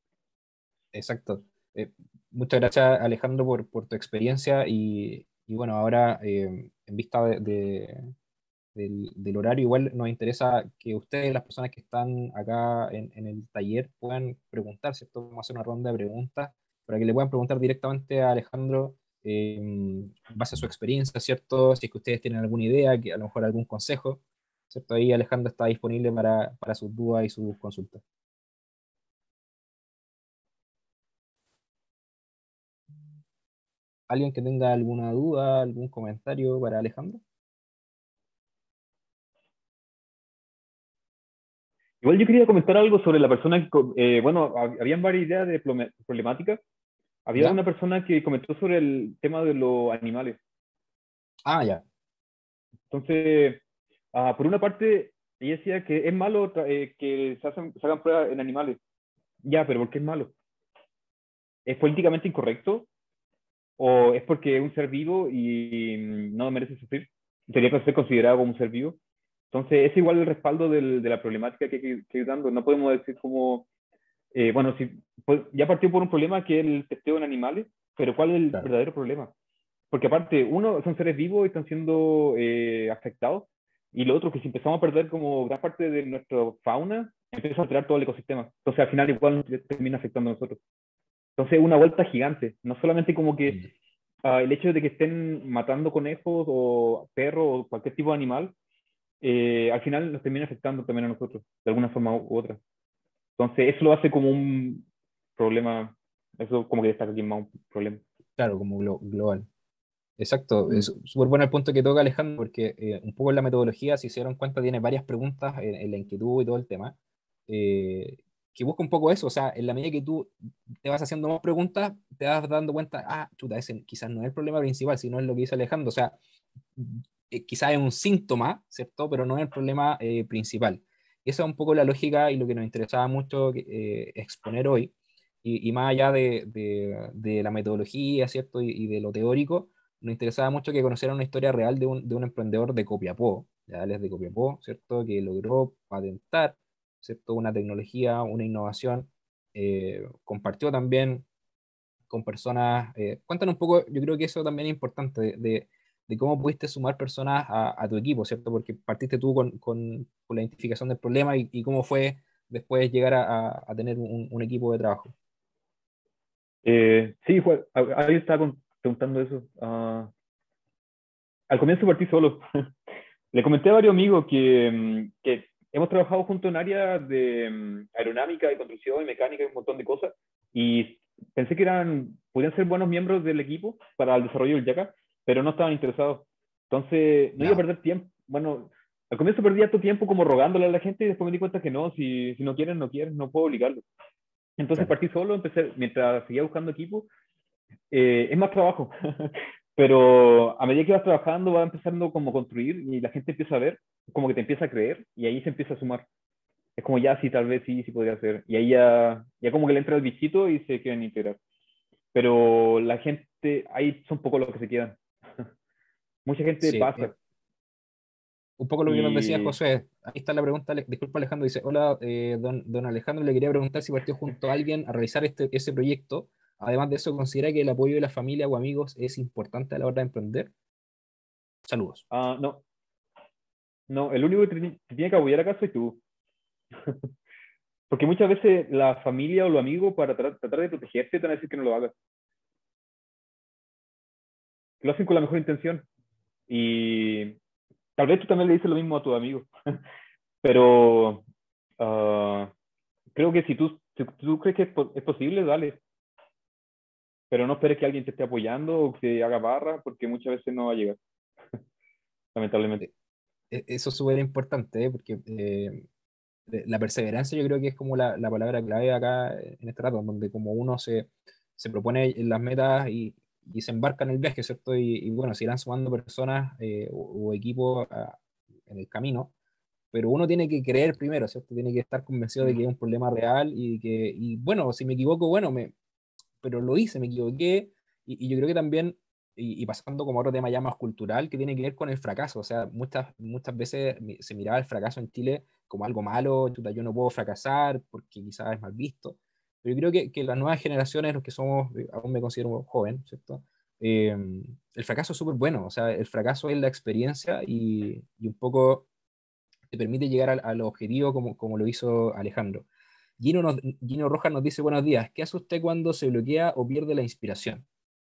exacto. Muchas gracias, Alejandro, por tu experiencia y bueno, ahora en vista del horario, igual nos interesa que ustedes, las personas que están acá en el taller, puedan preguntar, ¿cierto? Vamos a hacer una ronda de preguntas para que le puedan preguntar directamente a Alejandro en base a su experiencia, ¿cierto? Si es que ustedes tienen alguna idea, que a lo mejor algún consejo, ¿cierto? Ahí Alejandro está disponible para sus dudas y sus consultas. ¿Alguien que tenga alguna duda, algún comentario para Alejandro? Igual yo quería comentar algo sobre la persona que, bueno, habían varias ideas de problemáticas. Había ¿Ya? una persona que comentó sobre el tema de los animales. Ah, ya. Entonces, por una parte, ella decía que es malo que se hagan pruebas en animales. Ya, pero ¿por qué es malo? ¿Es políticamente incorrecto? ¿O es porque es un ser vivo y no merece sufrir? Tenía que ser considerado como un ser vivo. Entonces, es igual el respaldo de la problemática que ir dando. No podemos decir como, bueno, si, pues, ya partió por un problema que es el testeo en animales, pero ¿cuál es el Claro. verdadero problema? Porque aparte, uno, son seres vivos y están siendo afectados, y lo otro, que si empezamos a perder como gran parte de nuestra fauna, empieza a alterar todo el ecosistema. Entonces, al final, igual nos termina afectando a nosotros. Entonces, una vuelta gigante. No solamente como que el hecho de que estén matando conejos o perros o cualquier tipo de animal, al final nos termina afectando también a nosotros, de alguna forma u otra. Entonces, eso lo hace como un problema, eso como que destaca aquí más un problema. Claro, como global. Exacto, Mm. es súper bueno el punto que toca Alejandro, porque un poco en la metodología, si se dieron cuenta, tiene varias preguntas en la inquietud y todo el tema, eh, que busca un poco eso, o sea, en la medida que tú te vas haciendo más preguntas, te vas dando cuenta, ah, chuta, ese quizás no es el problema principal, sino es lo que dice Alejandro, o sea, quizás es un síntoma, ¿cierto? Pero no es el problema principal. Y esa es un poco la lógica y lo que nos interesaba mucho exponer hoy, y más allá de la metodología, ¿cierto? Y de lo teórico, nos interesaba mucho que conocieran una historia real de un emprendedor de Copiapó, ya él es de Copiapó, ¿cierto? Que logró patentar, ¿cierto? Una tecnología, una innovación, compartió también con personas. Cuéntanos un poco, yo creo que eso también es importante, de cómo pudiste sumar personas a tu equipo, ¿cierto? Porque partiste tú con la identificación del problema y cómo fue después llegar a tener un equipo de trabajo. Sí, alguien estaba preguntando eso. Al comienzo partí solo. Le comenté a varios amigos que hemos trabajado juntos en áreas de aeronámica y construcción y mecánica y un montón de cosas. Y pensé que podían ser buenos miembros del equipo para el desarrollo del Yaka, pero no estaban interesados. Entonces, no iba a Ya, perder tiempo. Bueno, al comienzo perdí harto tiempo como rogándole a la gente y después me di cuenta que no, si no quieren, no quieren, no puedo obligarlos. Entonces claro. partí solo, mientras seguía buscando equipo, es más trabajo, pero a medida que vas trabajando va empezando como a construir y la gente empieza a ver, como que te empieza a creer y ahí se empieza a sumar. Es como ya sí, tal vez sí, sí podría ser. Y ahí ya como que le entra el bichito y se quieren integrar. Pero la gente, ahí son pocos los que se quedan. Mucha gente Sí, pasa. un poco lo que nos decía Y José. Ahí está la pregunta, disculpa Alejandro, dice, hola, don Alejandro, le quería preguntar si partió junto a alguien a realizar ese proyecto. Además de eso, ¿considera que el apoyo de la familia o amigos es importante a la hora de emprender? Saludos. no, no, el único que tiene que apoyar acá soy tú. Porque muchas veces la familia o los amigos, para tratar de protegerte, te van a decir que no lo hagas. Lo hacen con la mejor intención. Y tal vez tú también le dices lo mismo a tu amigo. Pero creo que si tú crees que es posible, dale. Pero no esperes que alguien te esté apoyando o que haga barra, porque muchas veces no va a llegar, lamentablemente. Eso es súper importante, porque la perseverancia yo creo que es como la palabra clave acá en este rato, donde como uno se propone las metas y se embarca en el viaje, ¿cierto? Y bueno, se irán sumando personas o equipos en el camino, pero uno tiene que creer primero, ¿cierto? Tiene que estar convencido de que es un problema real y bueno, si me equivoco, bueno, pero lo hice, me equivoqué, y yo creo que también, y pasando como a otro tema ya más cultural, que tiene que ver con el fracaso, o sea, muchas veces se miraba el fracaso en Chile como algo malo, chuta, yo no puedo fracasar porque quizás es mal visto, pero yo creo que las nuevas generaciones, los que somos, aún me considero joven, ¿cierto? Eh, el fracaso es súper bueno, o sea, el fracaso es la experiencia y un poco te permite llegar al objetivo como lo hizo Alejandro. Gino Rojas nos dice buenos días. ¿Qué hace usted cuando se bloquea o pierde la inspiración?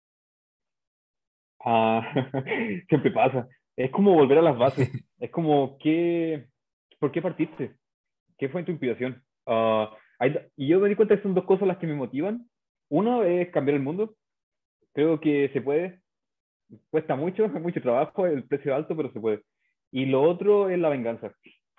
Ah, siempre pasa. Es como volver a las bases. Es como, ¿por qué partiste? ¿Qué fue tu inspiración? Y yo me di cuenta que son dos cosas las que me motivan. Uno es cambiar el mundo. Creo que se puede. Cuesta mucho, mucho trabajo, el precio es alto, pero se puede. Y lo otro es la venganza.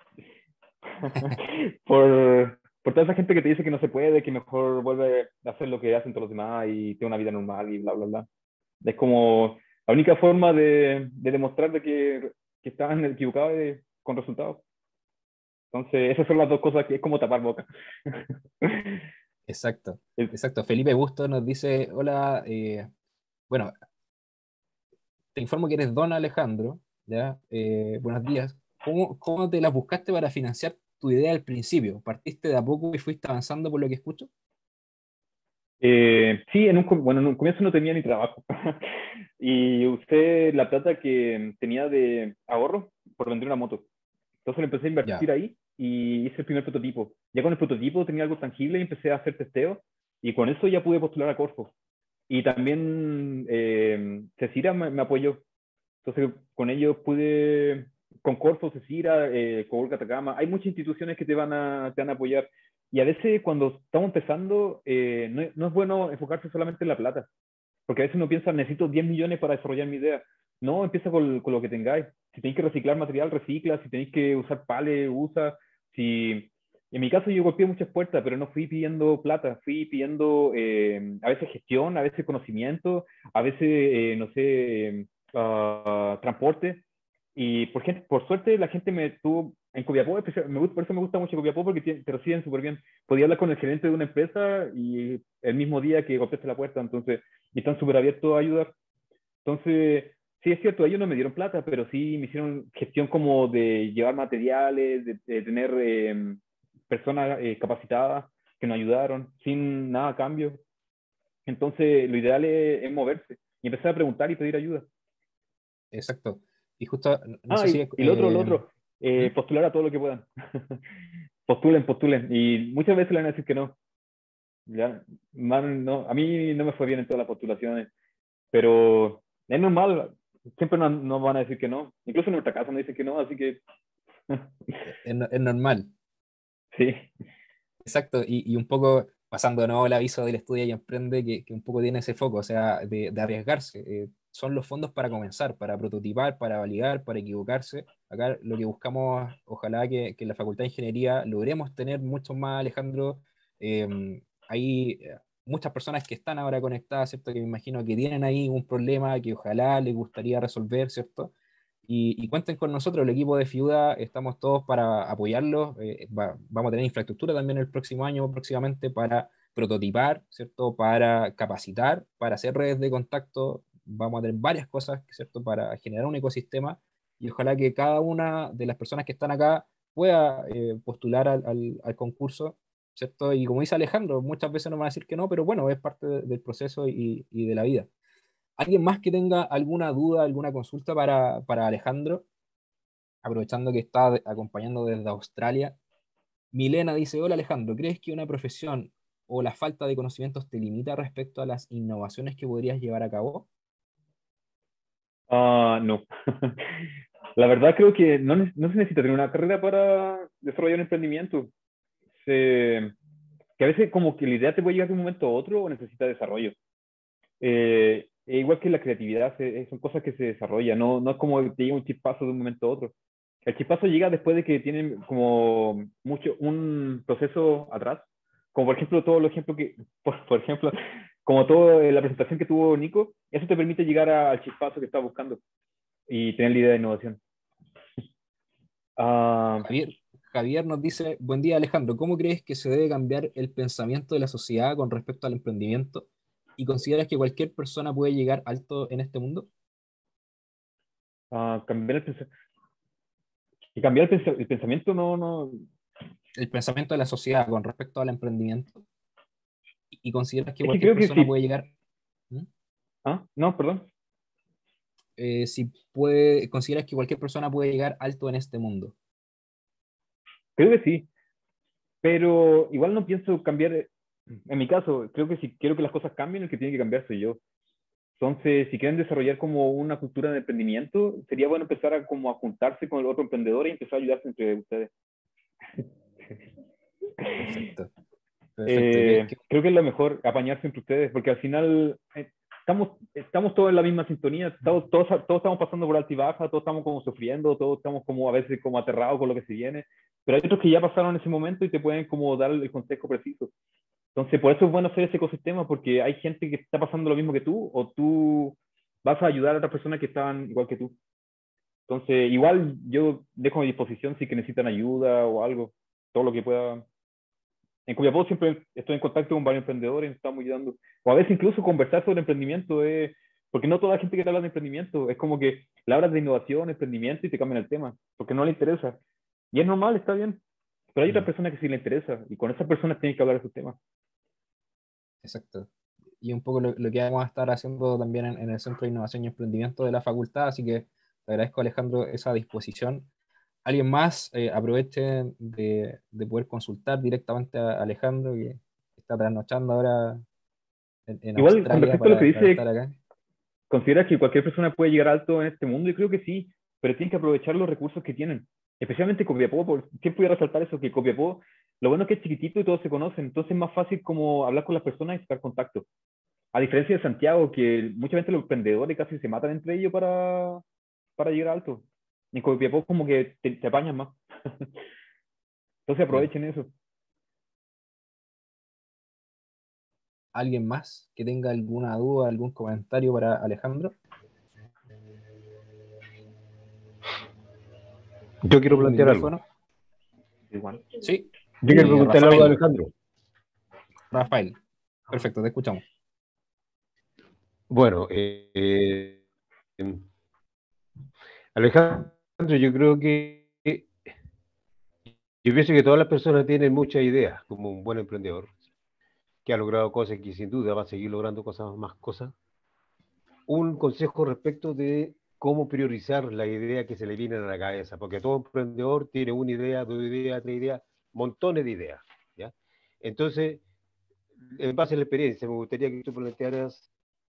por toda esa gente que te dice que no se puede, que mejor vuelve a hacer lo que hacen todos los demás y tiene una vida normal y bla, bla, bla. Es como la única forma de demostrar de que estaban equivocados con resultados. Entonces, esas son las dos cosas que es como tapar boca. Exacto, Es- exacto. Felipe Busto nos dice, hola, bueno, te informo que eres don Alejandro, ¿ya? Buenos días. ¿Cómo te las buscaste para financiar tu idea al principio? ¿Partiste de a poco y fuiste avanzando por lo que escucho? sí, bueno, en un comienzo no tenía ni trabajo. Y usé la plata que tenía de ahorro por vender una moto. Entonces le empecé a Ya, invertir ahí y hice el primer prototipo. Ya con el prototipo tenía algo tangible y empecé a hacer testeo y con eso ya pude postular a Corfo. Y también Cecira me apoyó. Entonces, con ellos pude, con Corfo, Cecira, Cowork Atacama, hay muchas instituciones que te van a apoyar. Y a veces cuando estamos empezando, no es bueno enfocarse solamente en la plata, porque a veces uno piensa, necesito 10 millones para desarrollar mi idea. No, empieza con lo que tengáis. Si tenéis que reciclar material, recicla. Si tenéis que usar pales, usa. Si... En mi caso yo golpeé muchas puertas, pero no fui pidiendo plata, fui pidiendo a veces gestión, a veces conocimiento, a veces, no sé, transporte. Y por suerte la gente me tuvo en Copiapó, por eso me gusta mucho Copiapó, porque te reciben súper bien. Podía hablar con el gerente de una empresa y el mismo día que golpeaste la puerta, entonces, y están súper abiertos a ayudar. Entonces, sí es cierto, ellos no me dieron plata, pero sí me hicieron gestión como de llevar materiales, de tener personas capacitadas que nos ayudaron sin nada a cambio. Entonces, lo ideal es moverse y empezar a preguntar y pedir ayuda. Exacto. Y justo, no sé si... y lo otro, postular a todo lo que puedan. Postulen. Y muchas veces le van a decir que no. Ya, no, a mí no me fue bien en todas las postulaciones, pero es normal, siempre nos van a decir que no. Incluso en nuestra casa nos dicen que no, así que... es normal. Sí. Exacto, y un poco pasando de nuevo el aviso del Estudia y Emprende, que un poco tiene ese foco, o sea, de arriesgarse. Son los fondos para comenzar, para prototipar, para validar, para equivocarse. Acá lo que buscamos, ojalá que en la Facultad de Ingeniería logremos tener mucho más, Alejandro. Hay muchas personas que están ahora conectadas, ¿cierto? Que me imagino que tienen ahí un problema que ojalá les gustaría resolver, ¿cierto? Y cuenten con nosotros, el equipo de FIUDA, estamos todos para apoyarlos. Vamos a tener infraestructura también el próximo año, próximamente, para prototipar, ¿cierto? Para capacitar, para hacer redes de contacto. Vamos a tener varias cosas, ¿cierto? Para generar un ecosistema y ojalá que cada una de las personas que están acá pueda postular al concurso, ¿cierto? Y como dice Alejandro, muchas veces nos van a decir que no, pero bueno, es parte del proceso y de la vida. ¿Alguien más que tenga alguna duda, alguna consulta para Alejandro? Aprovechando que está acompañando desde Australia. Milena dice, hola Alejandro, ¿crees que una profesión o la falta de conocimientos te limita respecto a las innovaciones que podrías llevar a cabo? No. La verdad creo que no se necesita tener una carrera para desarrollar un emprendimiento. Que a veces como que la idea te puede llegar de un momento a otro o necesita desarrollo. Igual que la creatividad, son cosas que se desarrollan, no es como que te llega un chispazo de un momento a otro. El chispazo llega después de que tienen como un proceso atrás, como por ejemplo todo lo ejemplo que, por ejemplo, como toda la presentación que tuvo Nico, eso te permite llegar al chispazo que estás buscando y tener la idea de innovación. Javier nos dice, buen día Alejandro, ¿cómo crees que se debe cambiar el pensamiento de la sociedad con respecto al emprendimiento? ¿Y consideras que cualquier persona puede llegar alto en este mundo? Cambiar el pensamiento no... El pensamiento de la sociedad con respecto al emprendimiento. ¿Y consideras que Es que cualquier creo que persona sí. puede llegar? No, perdón. ¿Consideras que cualquier persona puede llegar alto en este mundo? Creo que sí, pero igual no pienso cambiar. En mi caso, creo que si quiero que las cosas cambien, el que tiene que cambiar soy yo. Entonces, si quieren desarrollar como una cultura de emprendimiento, sería bueno empezar a juntarse con el otro emprendedor y empezar a ayudarse entre ustedes. Perfecto. Creo que es lo mejor, apañarse entre ustedes, porque al final estamos todos en la misma sintonía, todos estamos pasando por alta y baja, todos estamos como sufriendo, todos estamos como a veces como aterrados con lo que se viene, pero hay otros que ya pasaron ese momento y te pueden como dar el consejo preciso. Entonces, por eso es bueno hacer ese ecosistema, porque hay gente que está pasando lo mismo que tú, o tú vas a ayudar a otras personas que están igual que tú. Entonces, igual yo dejo a mi disposición si que necesitan ayuda o algo, todo lo que pueda. En Copiapó siempre estoy en contacto con varios emprendedores, nos estamos ayudando. O a veces incluso conversar sobre emprendimiento, porque no toda la gente quiere hablar de emprendimiento. Es como que le hablas de innovación, emprendimiento y te cambian el tema, porque no le interesa. Y es normal, está bien. Pero hay otras personas que sí le interesa y con esas personas tienes que hablar de esos temas. Exacto. Y un poco lo que vamos a estar haciendo también en el Centro de Innovación y Emprendimiento de la facultad, así que te agradezco Alejandro esa disposición. ¿Alguien más? Aproveche de poder consultar directamente a Alejandro, que está trasnochando ahora en Igual, con Australia respecto a lo que para dice, estar acá. ¿consideras que cualquier persona puede llegar alto en este mundo? Yo creo que sí, pero tienen que aprovechar los recursos que tienen. Especialmente Copiapó, siempre voy a resaltar eso, que Copiapó, lo bueno es que es chiquitito y todos se conocen, entonces es más fácil como hablar con las personas y sacar contacto. A diferencia de Santiago, que muchas veces los emprendedores casi se matan entre ellos para llegar alto. En Copiapó como que te apañan más. Entonces Claro. aprovechen eso. ¿Alguien más que tenga alguna duda, algún comentario para Alejandro? Yo quiero ¿El plantear algo. micrófono? Igual. Sí. Yo quiero preguntarle algo a Rafael. Alejandro. Rafael. Perfecto, te escuchamos. Bueno, Alejandro, yo creo que yo pienso que todas las personas tienen muchas ideas, como un buen emprendedor, que ha logrado cosas que sin duda va a seguir logrando más cosas. Un consejo respecto de cómo priorizar la idea que se le viene a la cabeza, porque todo emprendedor tiene una idea, dos ideas, tres ideas, montones de ideas, ¿ya? Entonces, en base a la experiencia, me gustaría que tú plantearas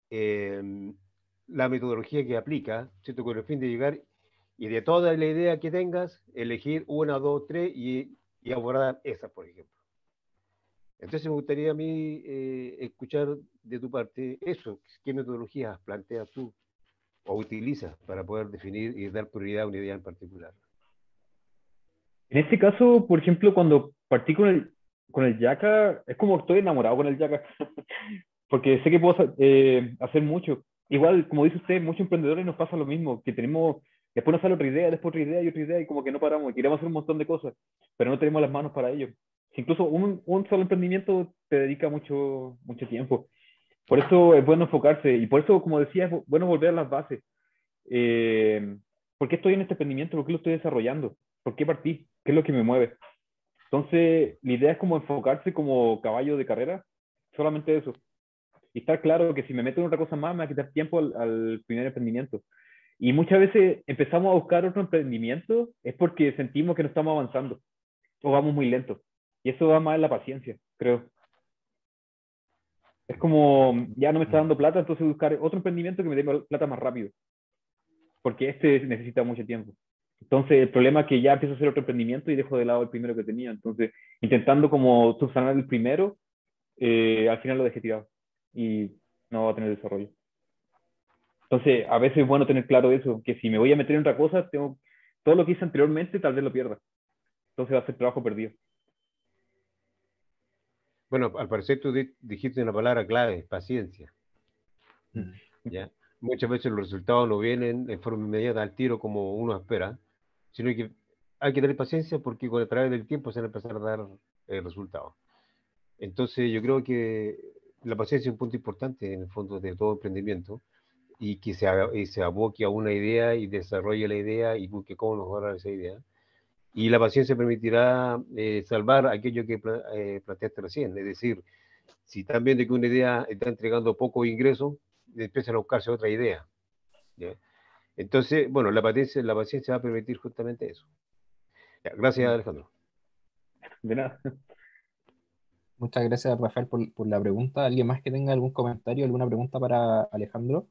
la metodología que aplica, ¿cierto? Con el fin de llegar y de toda la idea que tengas, elegir una, dos, tres y abordar esa, por ejemplo. Entonces me gustaría a mí escuchar de tu parte eso, qué metodologías planteas tú o utilizas para poder definir y dar prioridad a una idea en particular. En este caso, por ejemplo, cuando partí con el Yaka, es como estoy enamorado con el Yaka, porque sé que puedo hacer mucho. Igual, como dice usted, muchos emprendedores nos pasa lo mismo, que tenemos, después nos sale otra idea, después otra idea y otra idea, y como que no paramos, y queremos hacer un montón de cosas, pero no tenemos las manos para ello. Incluso un solo emprendimiento te dedica mucho tiempo. Por eso es bueno enfocarse, y por eso, como decía, es bueno volver a las bases. ¿Por qué estoy en este emprendimiento? ¿Por qué lo estoy desarrollando? ¿Por qué partí? ¿Qué es lo que me mueve? Entonces, la idea es como enfocarse como caballo de carrera, solamente eso. Y estar claro que si me meto en otra cosa más, me va a quitar tiempo al primer emprendimiento. Y muchas veces empezamos a buscar otro emprendimiento, es porque sentimos que no estamos avanzando o vamos muy lento. Y eso va más en la paciencia, creo. Es como, ya no me está dando plata, entonces buscar otro emprendimiento que me dé plata más rápido. Porque este necesita mucho tiempo. Entonces, el problema es que ya empiezo a hacer otro emprendimiento y dejo de lado el primero que tenía. Entonces, intentando como subsanar el primero, al final lo dejé tirado y no va a tener desarrollo. Entonces, a veces es bueno tener claro eso, que si me voy a meter en otra cosa, todo lo que hice anteriormente tal vez lo pierda. Entonces va a ser trabajo perdido. Bueno, al parecer tú dijiste una palabra clave, paciencia. ¿Ya? Muchas veces los resultados no vienen en forma inmediata al tiro como uno espera, sino que hay que tener paciencia porque a través del tiempo se van a empezar a dar resultados. Entonces yo creo que la paciencia es un punto importante en el fondo de todo emprendimiento y que se aboque a una idea y desarrolle la idea y busque cómo mejorar esa idea. Y la paciencia permitirá salvar aquello que planteaste recién, es decir, si están viendo que una idea está entregando poco ingreso, empiezan a buscarse otra idea, ¿ya? Entonces, bueno, la paciencia va a permitir justamente eso. Ya, gracias, Alejandro. De nada. Muchas gracias, Rafael, por la pregunta. ¿Alguien más que tenga algún comentario, alguna pregunta para Alejandro?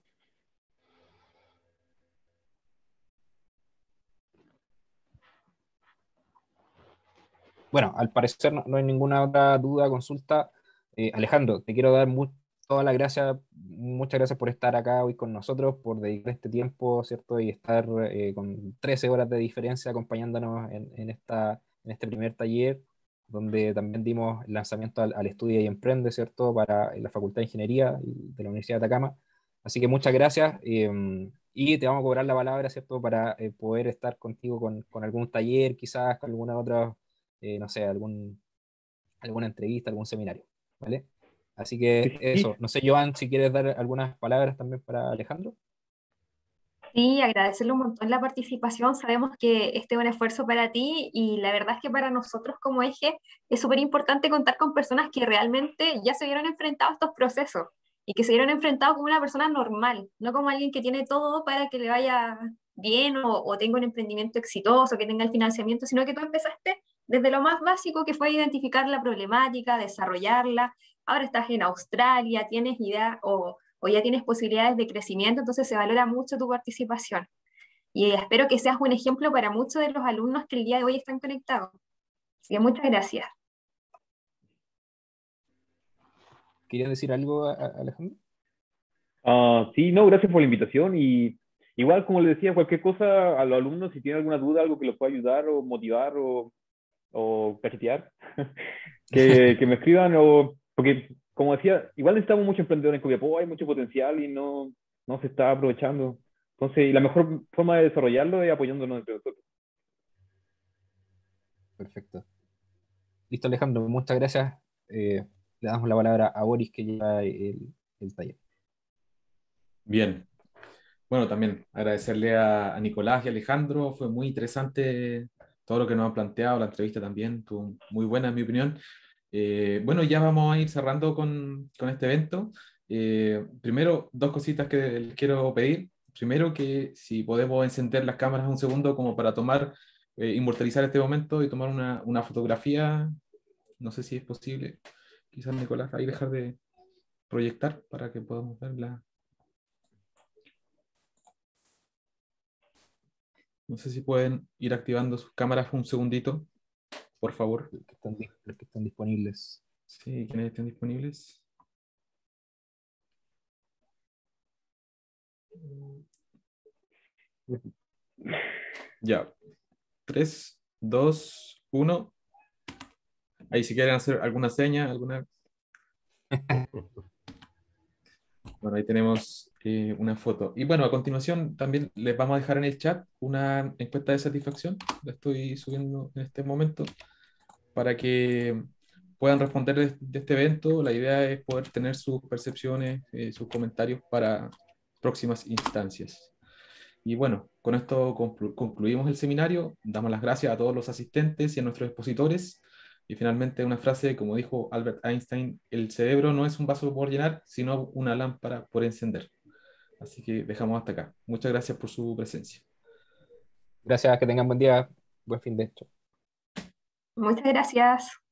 Bueno, al parecer no hay ninguna otra duda, consulta. Alejandro, te quiero dar todas las gracias, muchas gracias por estar acá hoy con nosotros, por dedicar este tiempo, ¿cierto? Y estar con 13 horas de diferencia acompañándonos en este primer taller, donde también dimos el lanzamiento al Estudia y Emprende, ¿cierto? Para la Facultad de Ingeniería de la Universidad de Atacama. Así que muchas gracias y te vamos a cobrar la palabra, ¿cierto? Para poder estar contigo con algún taller, quizás con alguna otra no sé, alguna entrevista, algún seminario, ¿vale? Así que eso, no sé, Joan, si quieres dar algunas palabras también para Alejandro. Sí, agradecerle un montón la participación. Sabemos que este es un esfuerzo para ti y la verdad es que para nosotros como eje es súper importante contar con personas que realmente ya se vieron enfrentados a estos procesos y que se vieron enfrentados como una persona normal, no como alguien que tiene todo para que le vaya bien o tenga un emprendimiento exitoso, que tenga el financiamiento, sino que tú empezaste desde lo más básico que fue identificar la problemática, desarrollarla. Ahora estás en Australia, tienes idea o ya tienes posibilidades de crecimiento, entonces se valora mucho tu participación. Y espero que seas un ejemplo para muchos de los alumnos que el día de hoy están conectados. Así que muchas gracias. ¿Querías decir algo, Alejandro? Sí, no, gracias por la invitación y igual, como les decía, cualquier cosa a los alumnos, si tienen alguna duda, algo que los pueda ayudar o motivar o cachetear, que me escriban, porque como decía, igual necesitamos muchos emprendedores en Copiapó, hay mucho potencial y no se está aprovechando. Entonces, y la mejor forma de desarrollarlo es apoyándonos entre nosotros. Perfecto. Listo, Alejandro, muchas gracias. Le damos la palabra a Boris, que lleva el taller. Bien. Bueno, también agradecerle a Nicolás y a Alejandro. Fue muy interesante todo lo que nos han planteado. La entrevista también estuvo muy buena, en mi opinión. Bueno, ya vamos a ir cerrando con este evento. Primero, dos cositas que les quiero pedir. Primero, que si podemos encender las cámaras un segundo como para tomar, inmortalizar este momento y tomar una fotografía. No sé si es posible. Quizás, Nicolás, ahí dejar de proyectar para que podamos verla. No sé si pueden ir activando sus cámaras un segundito, por favor. Los que están disponibles. Sí, quienes estén disponibles. Ya. 3, 2, 1. Ahí si quieren hacer alguna seña, alguna... Bueno, ahí tenemos una foto. Y bueno, a continuación también les vamos a dejar en el chat una encuesta de satisfacción. La estoy subiendo en este momento para que puedan responder de este evento. La idea es poder tener sus percepciones, sus comentarios para próximas instancias. Y bueno, con esto concluimos el seminario. Damos las gracias a todos los asistentes y a nuestros expositores. Y finalmente una frase, como dijo Albert Einstein: el cerebro no es un vaso por llenar, sino una lámpara por encender. Así que dejamos hasta acá. Muchas gracias por su presencia. Gracias, que tengan buen día, buen fin de hecho. Muchas gracias.